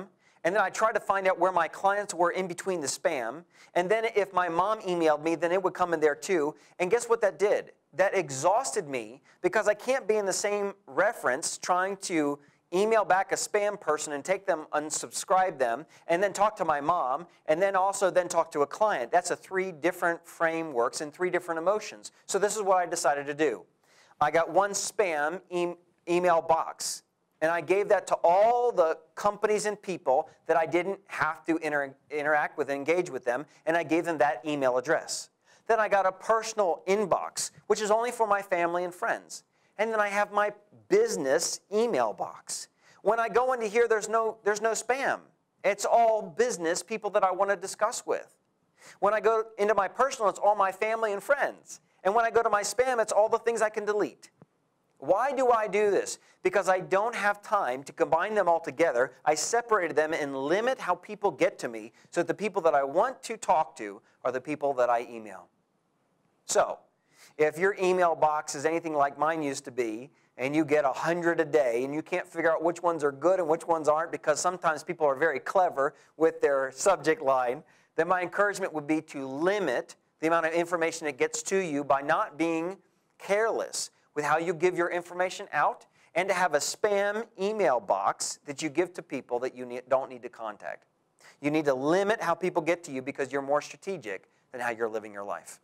And then I tried to find out where my clients were in between the spam. And then if my mom emailed me, then it would come in there too. And guess what that did? That exhausted me because I can't be in the same reference trying to email back a spam person and take them, unsubscribe them, and then talk to my mom, and then also then talk to a client. That's 3 different frameworks and 3 different emotions. So this is what I decided to do. I got one spam email box. And I gave that to all the companies and people that I didn't have to interact with and engage with them, and I gave them that email address. Then I got a personal inbox, which is only for my family and friends. And then I have my business email box. When I go into here, there's no spam. It's all business people that I want to discuss with. When I go into my personal, it's all my family and friends. And when I go to my spam, it's all the things I can delete. Why do I do this? Because I don't have time to combine them all together. I separated them and limit how people get to me so that the people that I want to talk to are the people that I email. So, if your email box is anything like mine used to be, and you get 100 a day, and you can't figure out which ones are good and which ones aren't because sometimes people are very clever with their subject line, then my encouragement would be to limit the amount of information that gets to you by not being careless with how you give your information out, and to have a spam email box that you give to people that you don't need to contact. You need to limit how people get to you because you're more strategic than how you're living your life.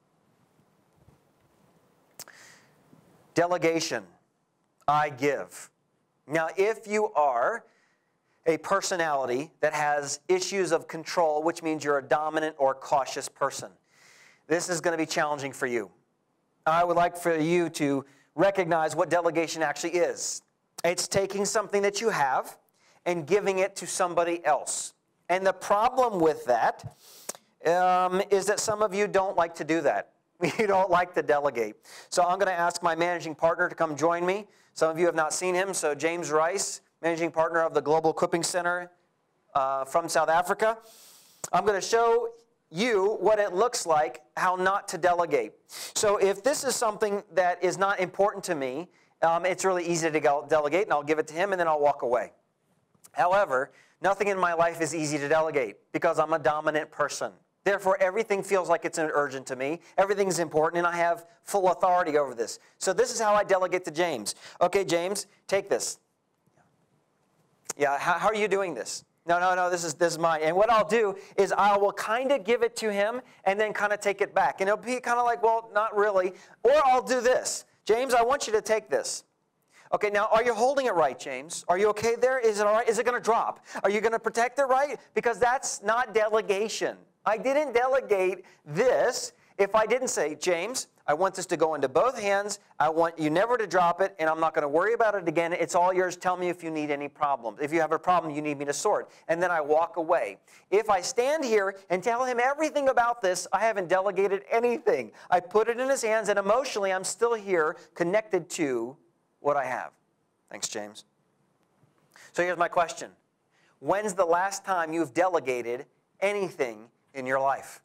Delegation. I give. Now, if you are a personality that has issues of control, which means you're a dominant or cautious person, this is going to be challenging for you. I would like for you to recognize what delegation actually is. It's taking something that you have and giving it to somebody else. And the problem with that is that some of you don't like to do that. You don't like to delegate. So I'm going to ask my managing partner to come join me. Some of you have not seen him. So James Rice, managing partner of the Global Equipping Center from South Africa. I'm going to show you what it looks like, how not to delegate. So if this is something that is not important to me, it's really easy to delegate, and I'll give it to him, and then I'll walk away. However, nothing in my life is easy to delegate because I'm a dominant person. Therefore, everything feels like it's urgent to me. Everything's important, and I have full authority over this. So this is how I delegate to James. Okay, James, take this. Yeah, how are you doing this? No, this is mine. And what I'll do is I will kind of give it to him and then kind of take it back. And it'll be kind of like, well, not really. Or I'll do this. James, I want you to take this. Okay, now, are you holding it right, James? Are you okay there? Is it all right? Is it going to drop? Are you going to protect it right? Because that's not delegation. I didn't delegate this if I didn't say, James, I want this to go into both hands. I want you never to drop it, and I'm not going to worry about it again. It's all yours. Tell me if you need any problems. If you have a problem you need me to sort. And then I walk away. If I stand here and tell him everything about this, I haven't delegated anything. I put it in his hands, and emotionally I'm still here connected to what I have. Thanks, James. So here's my question. When's the last time you've delegated anything in your life?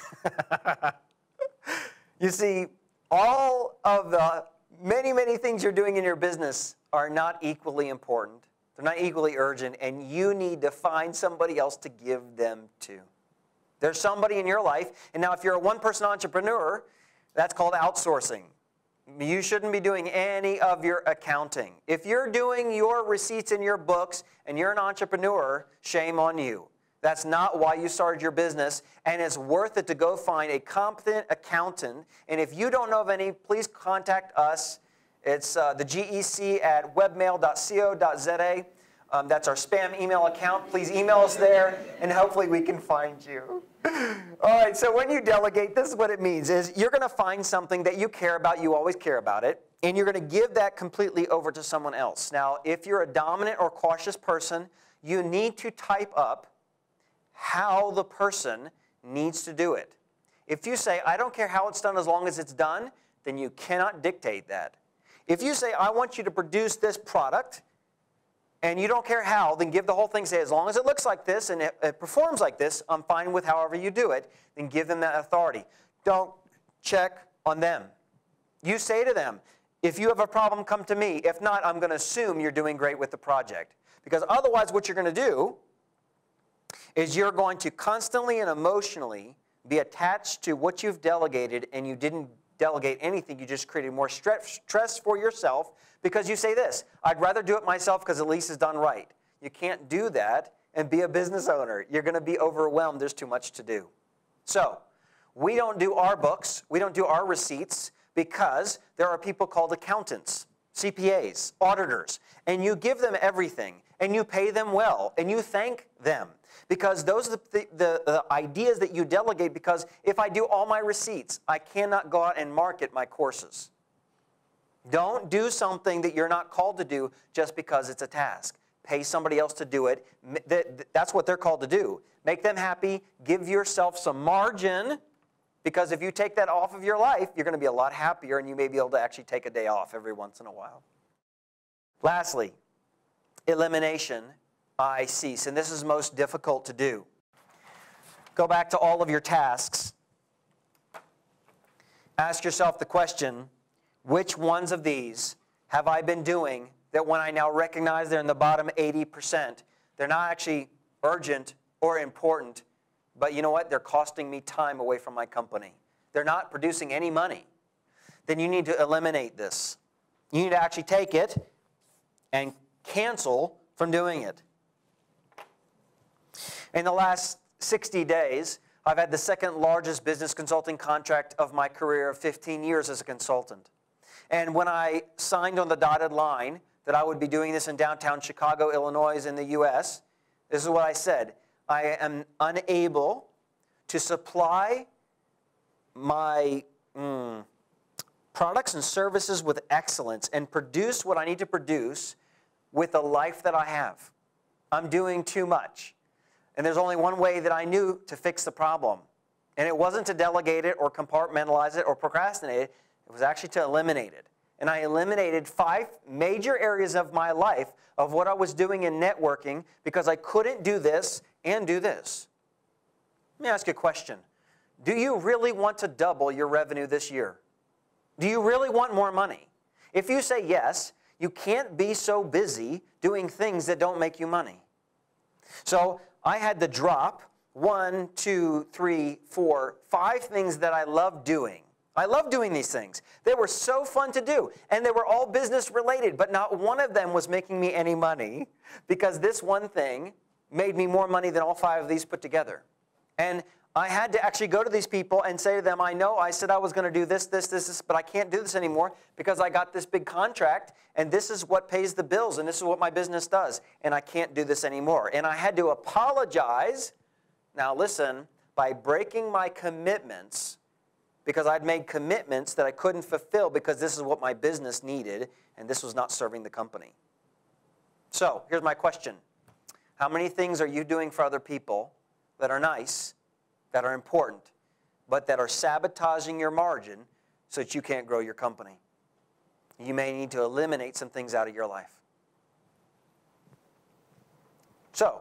You see, all of the many, many things you're doing in your business are not equally important. They're not equally urgent, and you need to find somebody else to give them to. There's somebody in your life, and now if you're a one-person entrepreneur, that's called outsourcing. You shouldn't be doing any of your accounting. If you're doing your receipts and your books, and you're an entrepreneur, shame on you. That's not why you started your business, and it's worth it to go find a competent accountant. And if you don't know of any, please contact us. It's the GEC at webmail.co.za. That's our spam email account. Please email us there, and hopefully we can find you. All right, so when you delegate, this is what it means, is you're going to find something that you care about, you always care about it, and you're going to give that completely over to someone else. Now, if you're a dominant or cautious person, you need to type up how the person needs to do it. If you say, I don't care how it's done as long as it's done, then you cannot dictate that. If you say, I want you to produce this product, and you don't care how, then give the whole thing. Say, as long as it looks like this and it performs like this, I'm fine with however you do it. Then give them that authority. Don't check on them. You say to them, if you have a problem, come to me. If not, I'm going to assume you're doing great with the project. Because otherwise what you're going to do is you're going to constantly and emotionally be attached to what you've delegated, and you didn't delegate anything. You just created more stress for yourself because you say this, I'd rather do it myself because at least it's done right. You can't do that and be a business owner. You're going to be overwhelmed. There's too much to do. So we don't do our books. We don't do our receipts because there are people called accountants, CPAs, auditors, and you give them everything, and you pay them well, and you thank them. Because those are the ideas that you delegate, because if I do all my receipts, I cannot go out and market my courses. Don't do something that you're not called to do just because it's a task. Pay somebody else to do it. That's what they're called to do. Make them happy. Give yourself some margin, because if you take that off of your life, you're going to be a lot happier, and you may be able to actually take a day off every once in a while. Lastly, elimination. I cease, and this is most difficult to do. Go back to all of your tasks. Ask yourself the question, which ones of these have I been doing that when I now recognize they're in the bottom 80%, they're not actually urgent or important, but you know what? They're costing me time away from my company. They're not producing any money. Then you need to eliminate this. You need to actually take it and cancel from doing it. In the last 60 days, I've had the second largest business consulting contract of my career of 15 years as a consultant. And when I signed on the dotted line that I would be doing this in downtown Chicago, Illinois, in the U.S., this is what I said. I am unable to supply my products and services with excellence and produce what I need to produce with the life that I have. I'm doing too much. And there's only one way that I knew to fix the problem. And it wasn't to delegate it or compartmentalize it or procrastinate it. It was actually to eliminate it. And I eliminated 5 major areas of my life of what I was doing in networking because I couldn't do this and do this. Let me ask you a question. Do you really want to double your revenue this year? Do you really want more money? If you say yes, you can't be so busy doing things that don't make you money. So I had to drop 1, 2, 3, 4, 5 things that I love doing. I love doing these things. They were so fun to do, and they were all business related, but not one of them was making me any money because this one thing made me more money than all 5 of these put together. And I had to actually go to these people and say to them, I know I said I was going to do this, but I can't do this anymore because I got this big contract, and this is what pays the bills, and this is what my business does, and I can't do this anymore. And I had to apologize, now listen, by breaking my commitments because I'd made commitments that I couldn't fulfill because this is what my business needed, and this was not serving the company. So here's my question. How many things are you doing for other people that are nice, that are important, but that are sabotaging your margin so that you can't grow your company? You may need to eliminate some things out of your life. So,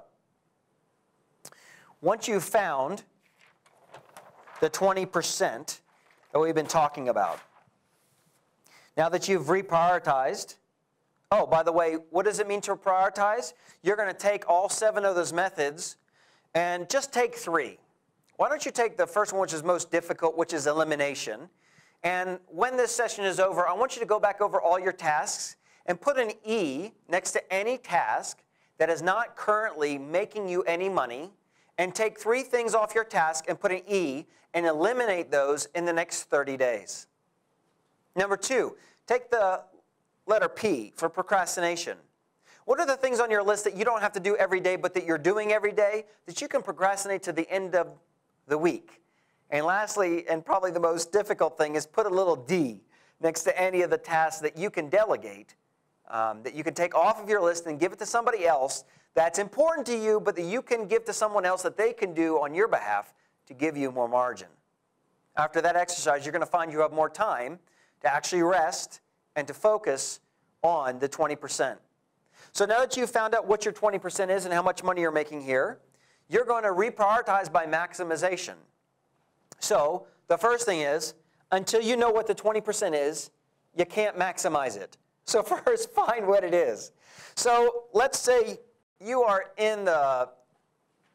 once you've found the 20% that we've been talking about, now that you've reprioritized, oh, by the way, what does it mean to prioritize? You're going to take all 7 of those methods and just take 3. Why don't you take the first one, which is most difficult, which is elimination. And when this session is over, I want you to go back over all your tasks and put an E next to any task that is not currently making you any money, and take 3 things off your task and put an E and eliminate those in the next 30 days. Number 2, take the letter P for procrastination. What are the things on your list that you don't have to do every day but that you're doing every day that you can procrastinate to the end of the week? And lastly, and probably the most difficult thing, is put a little D next to any of the tasks that you can delegate, that you can take off of your list and give it to somebody else that's important to you, but that you can give to someone else that they can do on your behalf to give you more margin. After that exercise, you're going to find you have more time to actually rest and to focus on the 20%. So now that you've found out what your 20% is and how much money you're making here, you're going to reprioritize by maximization. So the first thing is, until you know what the 20% is, you can't maximize it. So first, find what it is. So let's say you are in the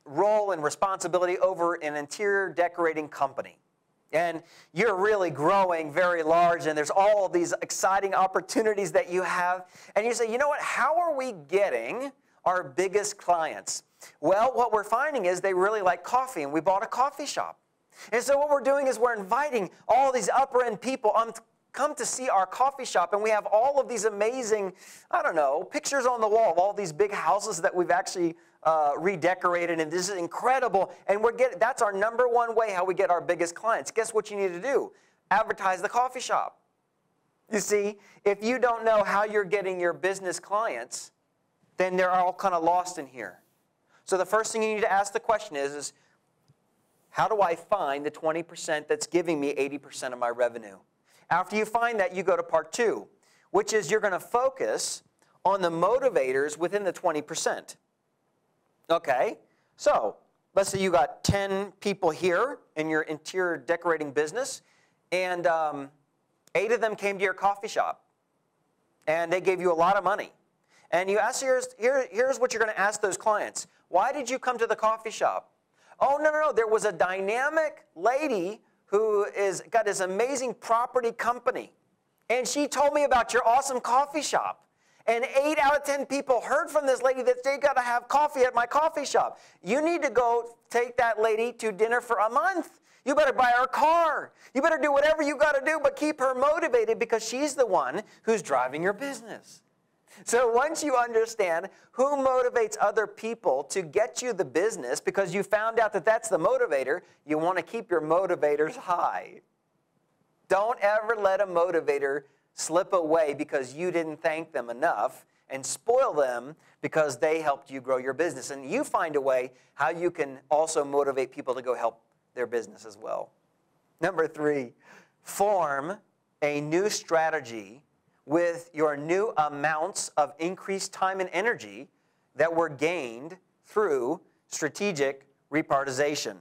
role and responsibility over an interior decorating company. And you're really growing very large, and there's all these exciting opportunities that you have. And you say, you know what, how are we getting our biggest clients? Well, what we're finding is they really like coffee, and we bought a coffee shop. And so what we're doing is we're inviting all these upper-end people come to see our coffee shop, and we have all of these amazing, I don't know, pictures on the wall of all these big houses that we've actually redecorated, and this is incredible. And that's our number one way how we get our biggest clients. Guess what you need to do? Advertise the coffee shop. You see, if you don't know how you're getting your business clients, then they're all kind of lost in here. So the first thing you need to ask the question is how do I find the 20% that's giving me 80% of my revenue? After you find that, you go to part 2, which is you're going to focus on the motivators within the 20%. Okay, so let's say you got 10 people here in your interior decorating business, and 8 of them came to your coffee shop, and they gave you a lot of money. And you ask, here's what you're going to ask those clients. Why did you come to the coffee shop? Oh, no, there was a dynamic lady who got this amazing property company, and she told me about your awesome coffee shop. And 8 out of 10 people heard from this lady that they got to have coffee at my coffee shop. You need to go take that lady to dinner for a month. You better buy her a car. You better do whatever you got to do, but keep her motivated because she's the one who's driving your business. So once you understand who motivates other people to get you the business because you found out that that's the motivator, you want to keep your motivators high. Don't ever let a motivator slip away because you didn't thank them enough and spoil them because they helped you grow your business. And you find a way how you can also motivate people to go help their business as well. Number 3, form a new strategy with your new amounts of increased time and energy that were gained through strategic reprioritization.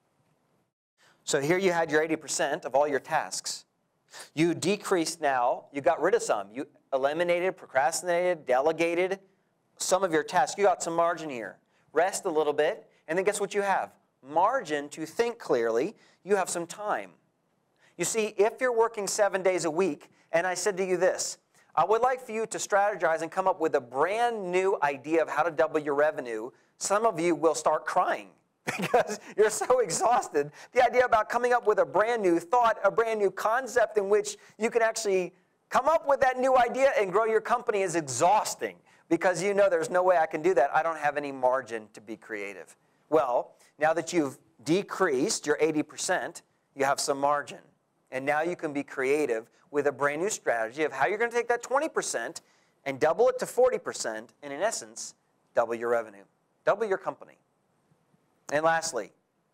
So here you had your 80% of all your tasks. You decreased now, you got rid of some. You eliminated, procrastinated, delegated some of your tasks. You got some margin here. Rest a little bit, and then guess what you have? Margin to think clearly. You have some time. You see, if you're working 7 days a week, and I said to you this, I would like for you to strategize and come up with a brand new idea of how to double your revenue, some of you will start crying because you're so exhausted. The idea about coming up with a brand new thought, a brand new concept in which you can actually come up with that new idea and grow your company is exhausting because you know there's no way I can do that. I don't have any margin to be creative. Well, now that you've decreased your 80%, you have some margin. And now you can be creative with a brand new strategy of how you're going to take that 20% and double it to 40%, and in essence, double your revenue, double your company. And lastly,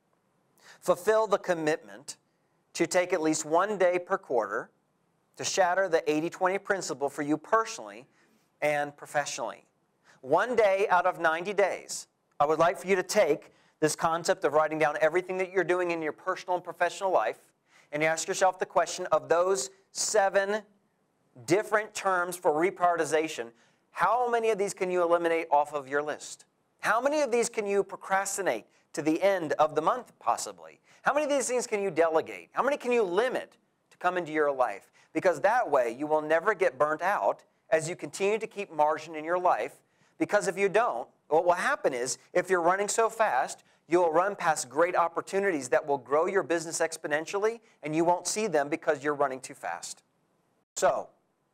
fulfill the commitment to take at least 1 day per quarter to shatter the 80-20 principle for you personally and professionally. 1 day out of 90 days, I would like for you to take this concept of writing down everything that you're doing in your personal and professional life, and you ask yourself the question of those 7 different terms for reprioritization, how many of these can you eliminate off of your list? How many of these can you procrastinate to the end of the month, possibly? How many of these things can you delegate? How many can you limit to come into your life? Because that way, you will never get burnt out as you continue to keep margin in your life. Because if you don't, what will happen is, if you're running so fast, you will run past great opportunities that will grow your business exponentially, and you won't see them because you're running too fast. So,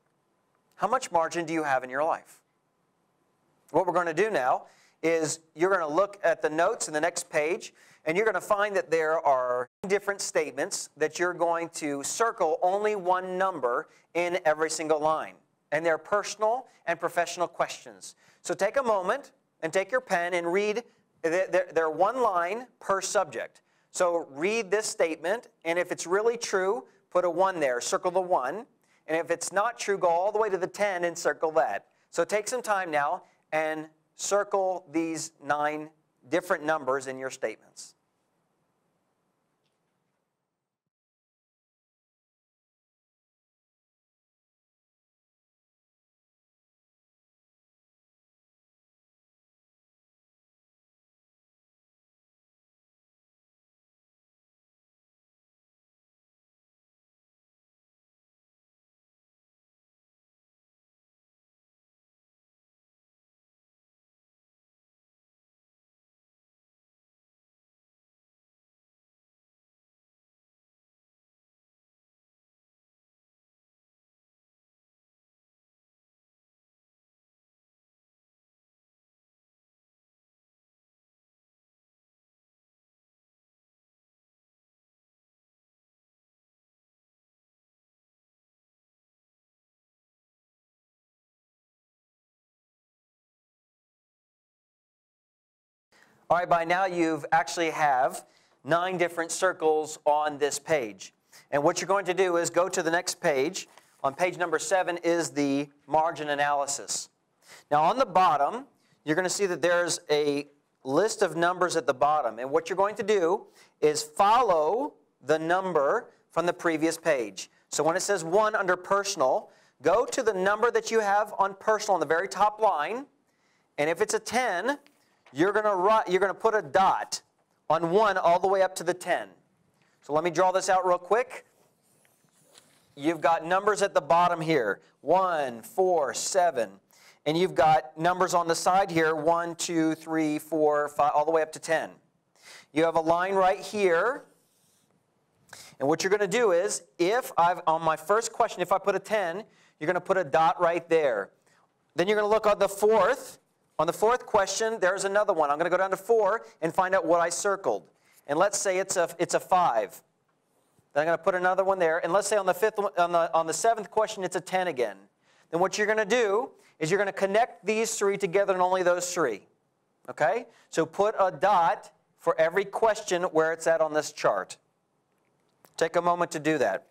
how much margin do you have in your life? What we're going to do now is you're going to look at the notes in the next page, and you're going to find that there are different statements that you're going to circle only one number in every single line. And they're personal and professional questions. So take a moment and take your pen and read. They're one line per subject. So read this statement, and if it's really true, put a 1 there, circle the 1. And if it's not true, go all the way to the 10 and circle that. So take some time now and circle these 9 different numbers in your statements. All right, by now you actually have 9 different circles on this page. And what you're going to do is go to the next page. On page number 7 is the margin analysis. Now on the bottom, you're going to see that there's a list of numbers at the bottom. And what you're going to do is follow the number from the previous page. So when it says 1 under personal, go to the number that you have on personal on the very top line. And if it's a 10, you're going to put a dot on 1 all the way up to the 10. So let me draw this out real quick. You've got numbers at the bottom here, 1, 4, 7. And you've got numbers on the side here, 1, 2, 3, 4, 5, all the way up to 10. You have a line right here. And what you're going to do is, on my first question, if I put a 10, you're going to put a dot right there. Then you're going to look at the fourth. On the fourth question, there's another one. I'm going to go down to 4 and find out what I circled. And let's say it's a 5. Then I'm going to put another one there. And let's say on the 7th question, it's a 10 again. Then what you're going to do is you're going to connect these 3 together and only those 3. Okay? So put a dot for every question where it's at on this chart. Take a moment to do that.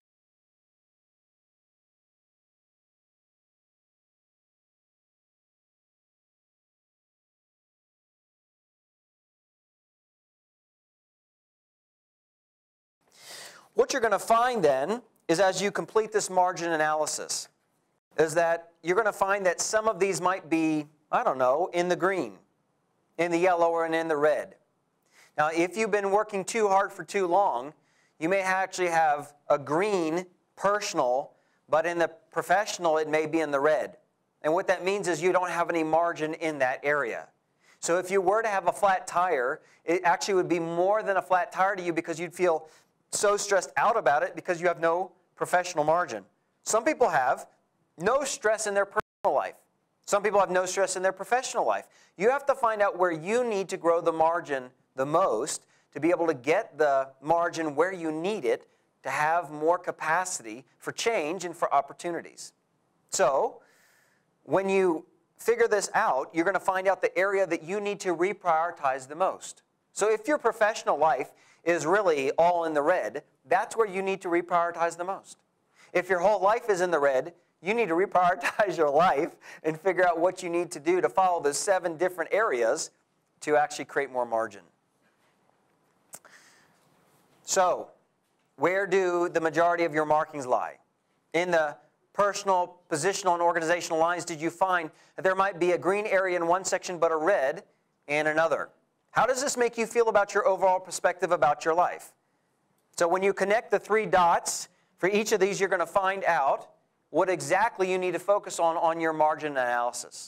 What you're going to find then is as you complete this margin analysis is that you're going to find that some of these might be, I don't know, in the green, in the yellow, or in the red. Now, if you've been working too hard for too long, you may actually have a green personal, but in the professional, it may be in the red. And what that means is you don't have any margin in that area. So if you were to have a flat tire, it actually would be more than a flat tire to you because you'd feel so stressed out about it because you have no professional margin. Some people have no stress in their personal life. Some people have no stress in their professional life. You have to find out where you need to grow the margin the most to be able to get the margin where you need it to have more capacity for change and for opportunities. So when you figure this out, you're going to find out the area that you need to reprioritize the most. So if your professional life is really all in the red, that's where you need to reprioritize the most. If your whole life is in the red, you need to reprioritize your life and figure out what you need to do to follow those 7 different areas to actually create more margin. So, where do the majority of your markings lie? In the personal, positional, and organizational lines, did you find that there might be a green area in one section but a red in another? How does this make you feel about your overall perspective about your life? So when you connect the 3 dots, for each of these you're going to find out what exactly you need to focus on your margin analysis.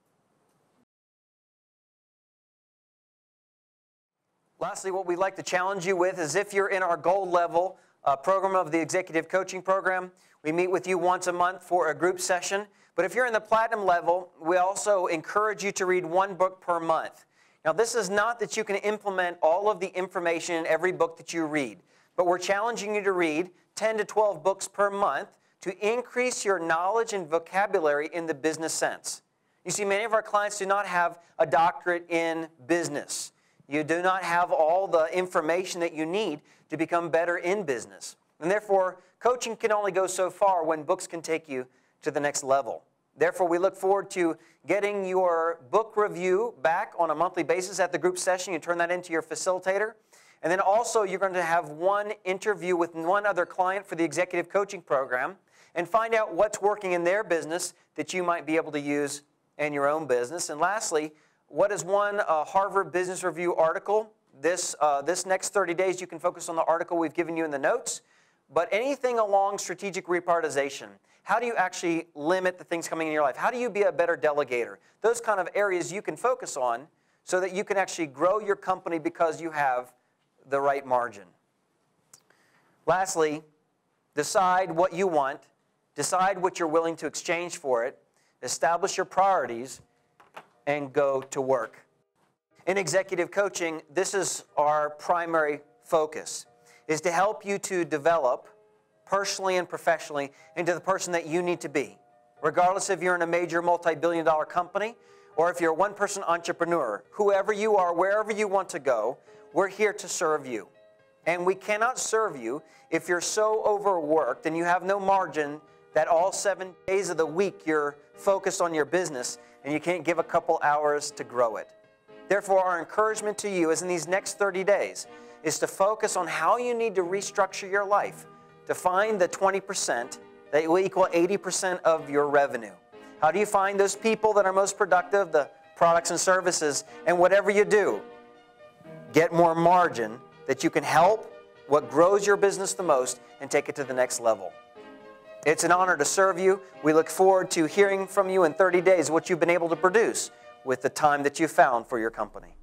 Lastly, what we'd like to challenge you with is if you're in our gold level program of the executive coaching program, we meet with you once a month for a group session. But if you're in the platinum level, we also encourage you to read 1 book per month. Now, this is not that you can implement all of the information in every book that you read, but we're challenging you to read 10 to 12 books per month to increase your knowledge and vocabulary in the business sense. You see, many of our clients do not have a doctorate in business. You do not have all the information that you need to become better in business. And therefore, coaching can only go so far when books can take you to the next level. Therefore, we look forward to getting your book review back on a monthly basis at the group session. You turn that into your facilitator. And then also, you're going to have 1 interview with 1 other client for the executive coaching program and find out what's working in their business that you might be able to use in your own business. And lastly, what is 1 Harvard Business Review article? This next 30 days, you can focus on the article we've given you in the notes. But anything along strategic reprioritization, how do you actually limit the things coming in your life? How do you be a better delegator? Those kind of areas you can focus on so that you can actually grow your company because you have the right margin. Lastly, decide what you want. Decide what you're willing to exchange for it. Establish your priorities and go to work. In executive coaching, this is our primary focus, is to help you to develop personally and professionally into the person that you need to be. Regardless if you're in a major multi-billion-dollar company or if you're a one-person entrepreneur, whoever you are, wherever you want to go, we're here to serve you. And we cannot serve you if you're so overworked and you have no margin that all 7 days of the week you're focused on your business and you can't give a couple hours to grow it. Therefore, our encouragement to you is in these next 30 days is to focus on how you need to restructure your life to find the 20% that will equal 80% of your revenue. How do you find those people that are most productive, the products and services, and whatever you do, get more margin that you can help what grows your business the most and take it to the next level. It's an honor to serve you. We look forward to hearing from you in 30 days what you've been able to produce with the time that you found for your company.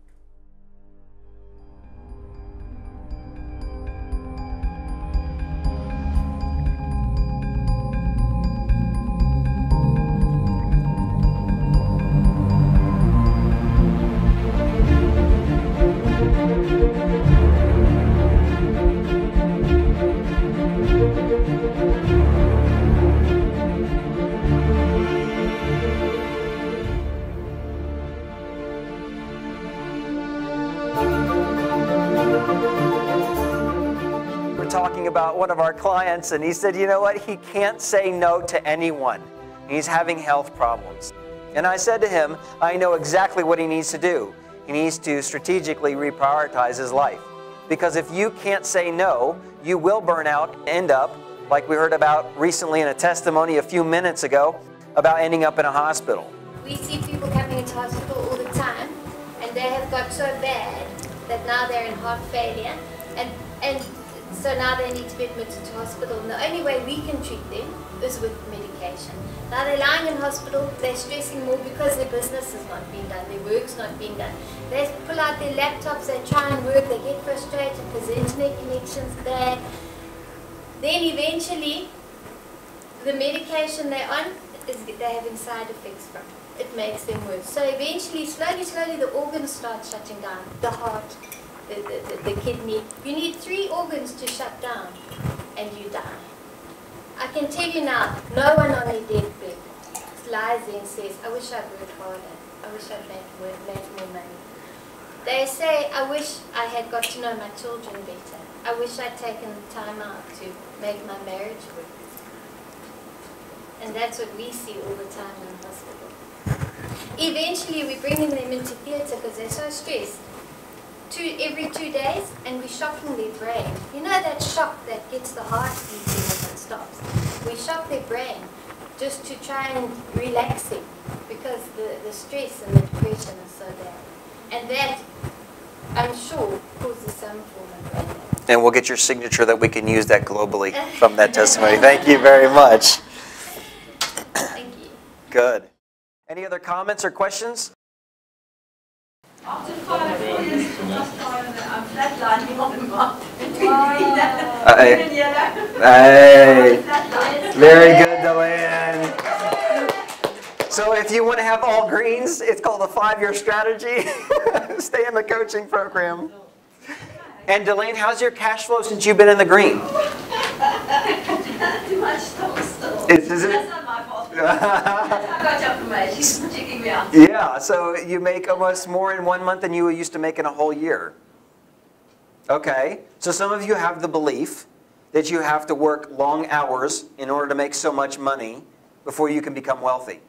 Talking about one of our clients, and he said, you know what, he can't say no to anyone. He's having health problems. And I said to him, I know exactly what he needs to do. He needs to strategically reprioritize his life. Because if you can't say no, you will burn out, end up, like we heard about recently in a testimony a few minutes ago, about ending up in a hospital. We see people coming into hospital all the time, and they have got so bad that now they're in heart failure, and so now they need to be admitted to hospital. And the only way we can treat them is with medication. Now they're lying in hospital, they're stressing more because their business is not being done, their work's not being done. They pull out their laptops, they try and work, they get frustrated because the internet connection's bad. Then eventually, the medication they're on, they're having side effects from it. It makes them worse. So eventually, slowly, the organs start shutting down. The heart, the kidney. You need 3 organs to shut down and you die. I can tell you now, no one on their deathbed lies there and says, I wish I'd worked harder. I wish I'd made more money. They say, I wish I had got to know my children better. I wish I'd taken the time out to make my marriage work. And that's what we see all the time in the hospital. Eventually, we're bringing them into theatre because they're so stressed. Every 2 days, and we're shocking their brain. You know that shock that gets the heart beating as it stops? We shock their brain just to try and relax it because the stress and the depression is so bad. And that, I'm sure, causes some form of brain damage. And we'll get your signature that we can use that globally from that testimony. Thank you very much. Thank you. Good. Any other comments or questions? After 4 years of time, I'm flatlining on the market. Hey, very good, Delanne. So if you want to have all greens, it's called a 5-year strategy. Stay in the coaching program. And Delanne, how's your cash flow since you've been in the green? Too much stuff still. Is it? That's not my fault. I got your information. She's checking me out. Yeah, so you make almost more in 1 month than you used to make in a whole year. Okay, so some of you have the belief that you have to work long hours in order to make so much money before you can become wealthy.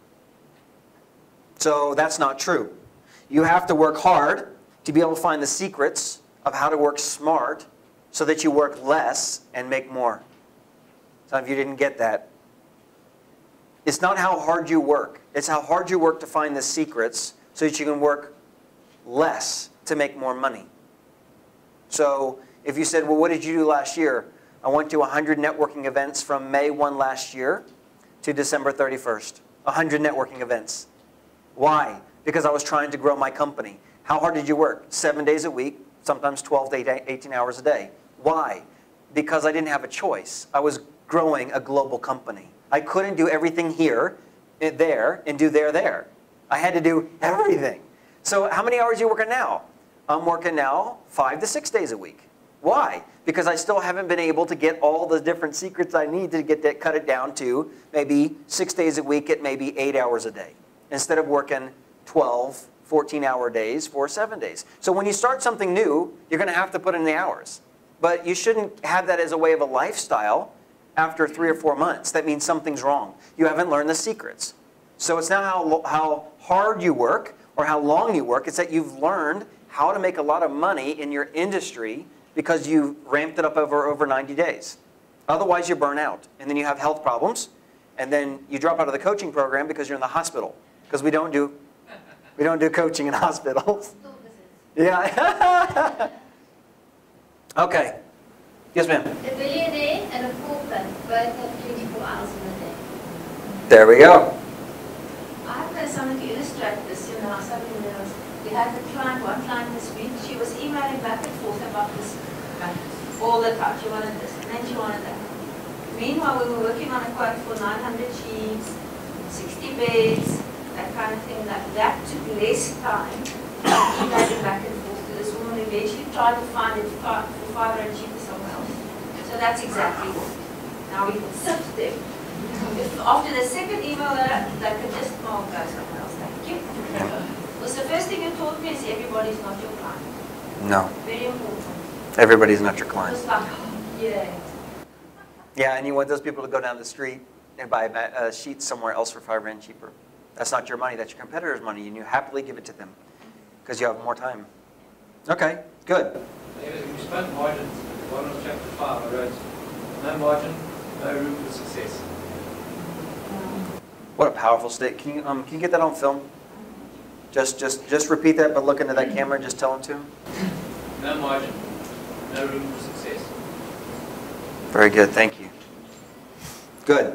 So that's not true. You have to work hard to be able to find the secrets of how to work smart so that you work less and make more. Some of you didn't get that. It's not how hard you work. It's how hard you work to find the secrets so that you can work less to make more money. So if you said, well, what did you do last year? I went to 100 networking events from May 1 last year to December 31st. 100 networking events. Why? Because I was trying to grow my company. How hard did you work? 7 days a week, sometimes 12 to 18 hours a day. Why? Because I didn't have a choice. I was growing a global company. I couldn't do everything here, there, and do there. I had to do everything. So how many hours are you working now? I'm working now 5 to 6 days a week. Why? Because I still haven't been able to get all the different secrets I need to get that, cut it down to maybe 6 days a week at maybe 8 hours a day, instead of working 12, 14-hour days for 7 days. So when you start something new, you're going to have to put in the hours. But you shouldn't have that as a way of a lifestyle after 3 or 4 months. That means something's wrong. You haven't learned the secrets. So it's not how hard you work or how long you work. It's that you've learned how to make a lot of money in your industry because you ramped it up over 90 days. Otherwise, you burn out. And then you have health problems. And then you drop out of the coaching program because you're in the hospital. Because we don't do coaching in hospitals. Yeah. Okay. Yes, ma'am. A billionaire and a pauper both have 24 hours in a day. There we go. I have something to illustrate this, we had one client this week, she was emailing back and forth about this all the time. She wanted this, and then she wanted that. Meanwhile, we were working on a quote for 900 sheets, 60 beds, that kind of thing. That took less time than emailing back and forth to this woman who eventually tried to find it for 500 cheaper somewhere else. So that's exactly what. Now we can sift them. After the second email, that could just go somewhere else. Thank you. Because the first thing you taught me is everybody's not your client. No. Very important. Everybody's not your client. Just like, yeah. Yeah, and you want those people to go down the street and buy sheets somewhere else for $5 cheaper. That's not your money. That's your competitor's money, and you happily give it to them because you have more time. Okay, good. We spoke margins. One was chapter 5. I wrote, no margin, no room for success. What a powerful state. Can you get that on film? Just repeat that, but look into that camera and just tell them to. No margin, no room for success. Very good, thank you. Good.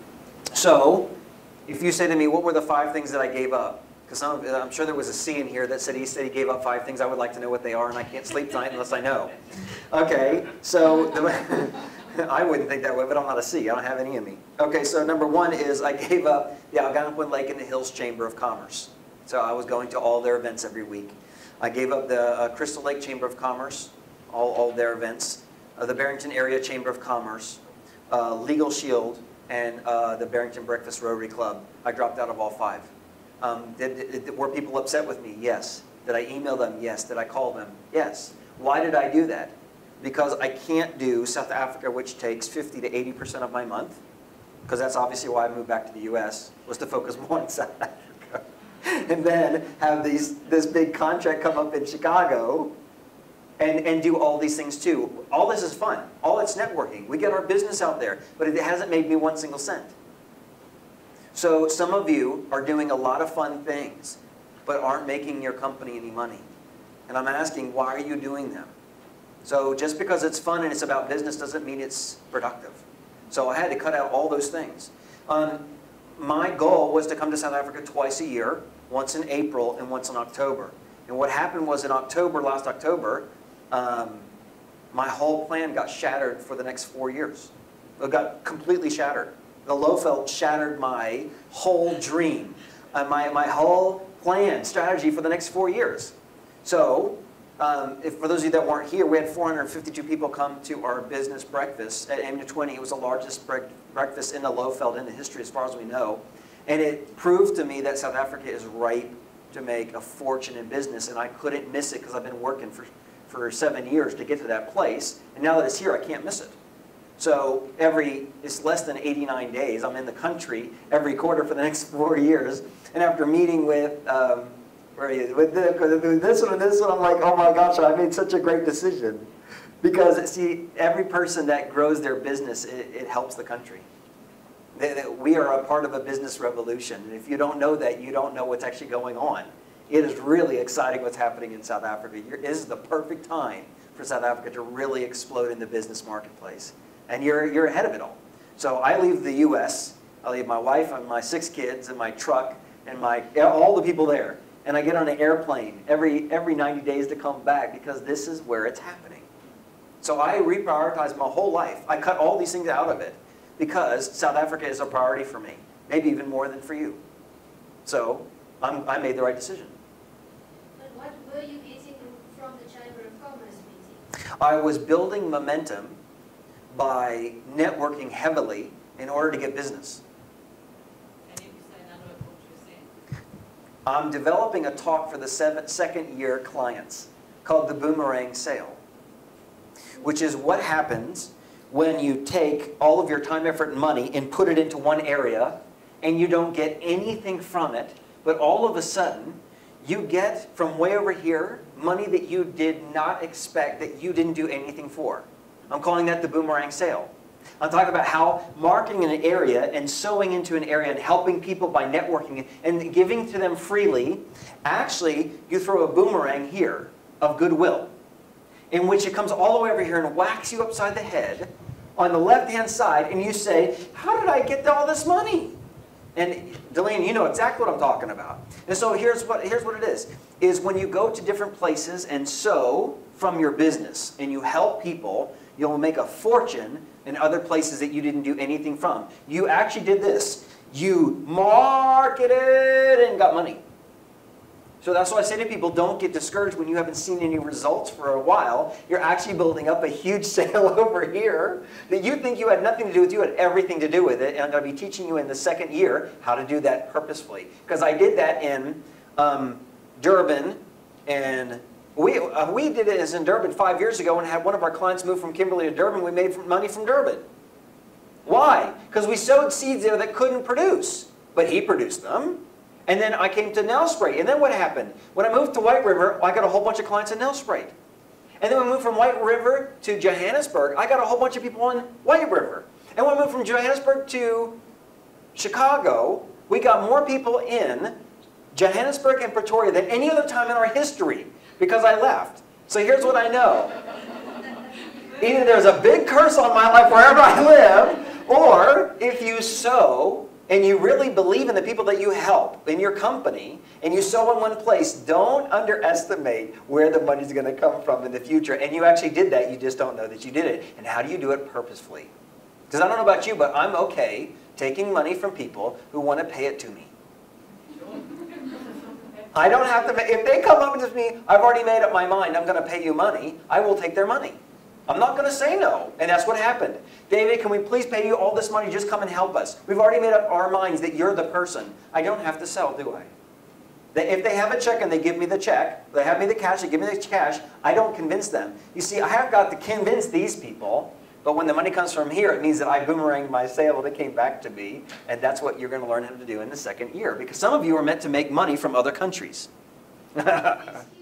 So, if you say to me, what were the 5 things that I gave up? Because I'm sure there was a C in here that said he gave up 5 things. I would like to know what they are, and I can't sleep tonight unless I know. Okay, so I wouldn't think that way, but I'm not a C. I don't have any in me. Okay, so number 1 is I gave up the Algonquin Lake and the Hills Chamber of Commerce. So I was going to all their events every week. I gave up the Crystal Lake Chamber of Commerce, all their events, the Barrington Area Chamber of Commerce, Legal Shield, and the Barrington Breakfast Rotary Club. I dropped out of all 5. Were people upset with me? Yes. Did I email them? Yes. Did I call them? Yes. Why did I do that? Because I can't do South Africa, which takes 50 to 80% of my month, because that's obviously why I moved back to the U.S., was to focus more on South Africa. And then have this big contract come up in Chicago and do all these things too. All this is fun. All it's networking. We get our business out there, but it hasn't made me 1 single cent. So some of you are doing a lot of fun things, but aren't making your company any money. And I'm asking, why are you doing them? So just because it's fun and it's about business doesn't mean it's productive. So I had to cut out all those things. My goal was to come to South Africa twice a year, once in April and once in October. And what happened was in October, last October, my whole plan got shattered for the next 4 years. It got completely shattered. The Lowveld shattered my whole dream, my whole plan, strategy for the next 4 years. So, for those of you that weren't here, we had 452 people come to our business breakfast at Avenue 20. It was the largest breakfast in the Lowveld in the history as far as we know. And it proved to me that South Africa is ripe to make a fortune in business, and I couldn't miss it because I've been working for 7 years to get to that place. And now that it's here, I can't miss it. So it's less than 89 days. I'm in the country every quarter for the next 4 years. And after meeting with this one and this one, I'm like, oh my gosh, I made such a great decision. Because, see, every person that grows their business, it helps the country. We are a part of a business revolution. And if you don't know that, you don't know what's actually going on. It is really exciting what's happening in South Africa. This is the perfect time for South Africa to really explode in the business marketplace. And you're ahead of it all. So I leave the U.S., I leave my wife and my 6 kids and my truck and all the people there. And I get on an airplane every 90 days to come back because this is where it's happening. So I reprioritized my whole life. I cut all these things out of it because South Africa is a priority for me, maybe even more than for you. So I made the right decision. But what were you getting from the Chamber of Commerce meeting? I was building momentum by networking heavily in order to get business. Can you say none of what you're saying? I'm developing a talk for the second year clients called the boomerang sale, which is what happens when you take all of your time, effort, and money and put it into one area and you don't get anything from it, but all of a sudden you get from way over here money that you did not expect, that you didn't do anything for. I'm calling that the boomerang sale. I'm talking about how marketing in an area and sowing into an area and helping people by networking and giving to them freely, actually you throw a boomerang here of goodwill, in which it comes all the way over here and whacks you upside the head on the left-hand side, and you say, how did I get all this money? And Delaney, you know exactly what I'm talking about. And so here's what it is when you go to different places and sow from your business and you help people, you'll make a fortune in other places that you didn't do anything from. You actually did this. You marketed and got money. So that's why I say to people, don't get discouraged when you haven't seen any results for a while. You're actually building up a huge sale over here that you think you had nothing to do with. You had everything to do with it. And I'm going to be teaching you in the second year how to do that purposefully. Because I did that in Durban, and we did it as in Durban 5 years ago, and had one of our clients move from Kimberley to Durban. We made money from Durban. Why? Because we sowed seeds there that couldn't produce, but he produced them. And then I came to Nelspruit. And then what happened? When I moved to White River, I got a whole bunch of clients in Nelspruit. And then when we moved from White River to Johannesburg, I got a whole bunch of people in White River. And when we moved from Johannesburg to Chicago, we got more people in Johannesburg and Pretoria than any other time in our history because I left. So here's what I know. Either there's a big curse on my life wherever I live, or if you sow and you really believe in the people that you help in your company, and you sow in one place, don't underestimate where the money's going to come from in the future. And you actually did that, you just don't know that you did it. And how do you do it purposefully? Because I don't know about you, but I'm okay taking money from people who want to pay it to me. I don't have to, if they come up to me, I've already made up my mind, I'm going to pay you money, I will take their money. I'm not going to say no. And that's what happened. David, can we please pay you all this money? Just come and help us. We've already made up our minds that you're the person. I don't have to sell, do I? If they have a check and they give me the check, they have me the cash, they give me the cash, I don't convince them. You see, I have got to convince these people, but when the money comes from here, it means that I boomeranged my sale and it came back to me. And that's what you're going to learn how to do in the second year. Because some of you are meant to make money from other countries.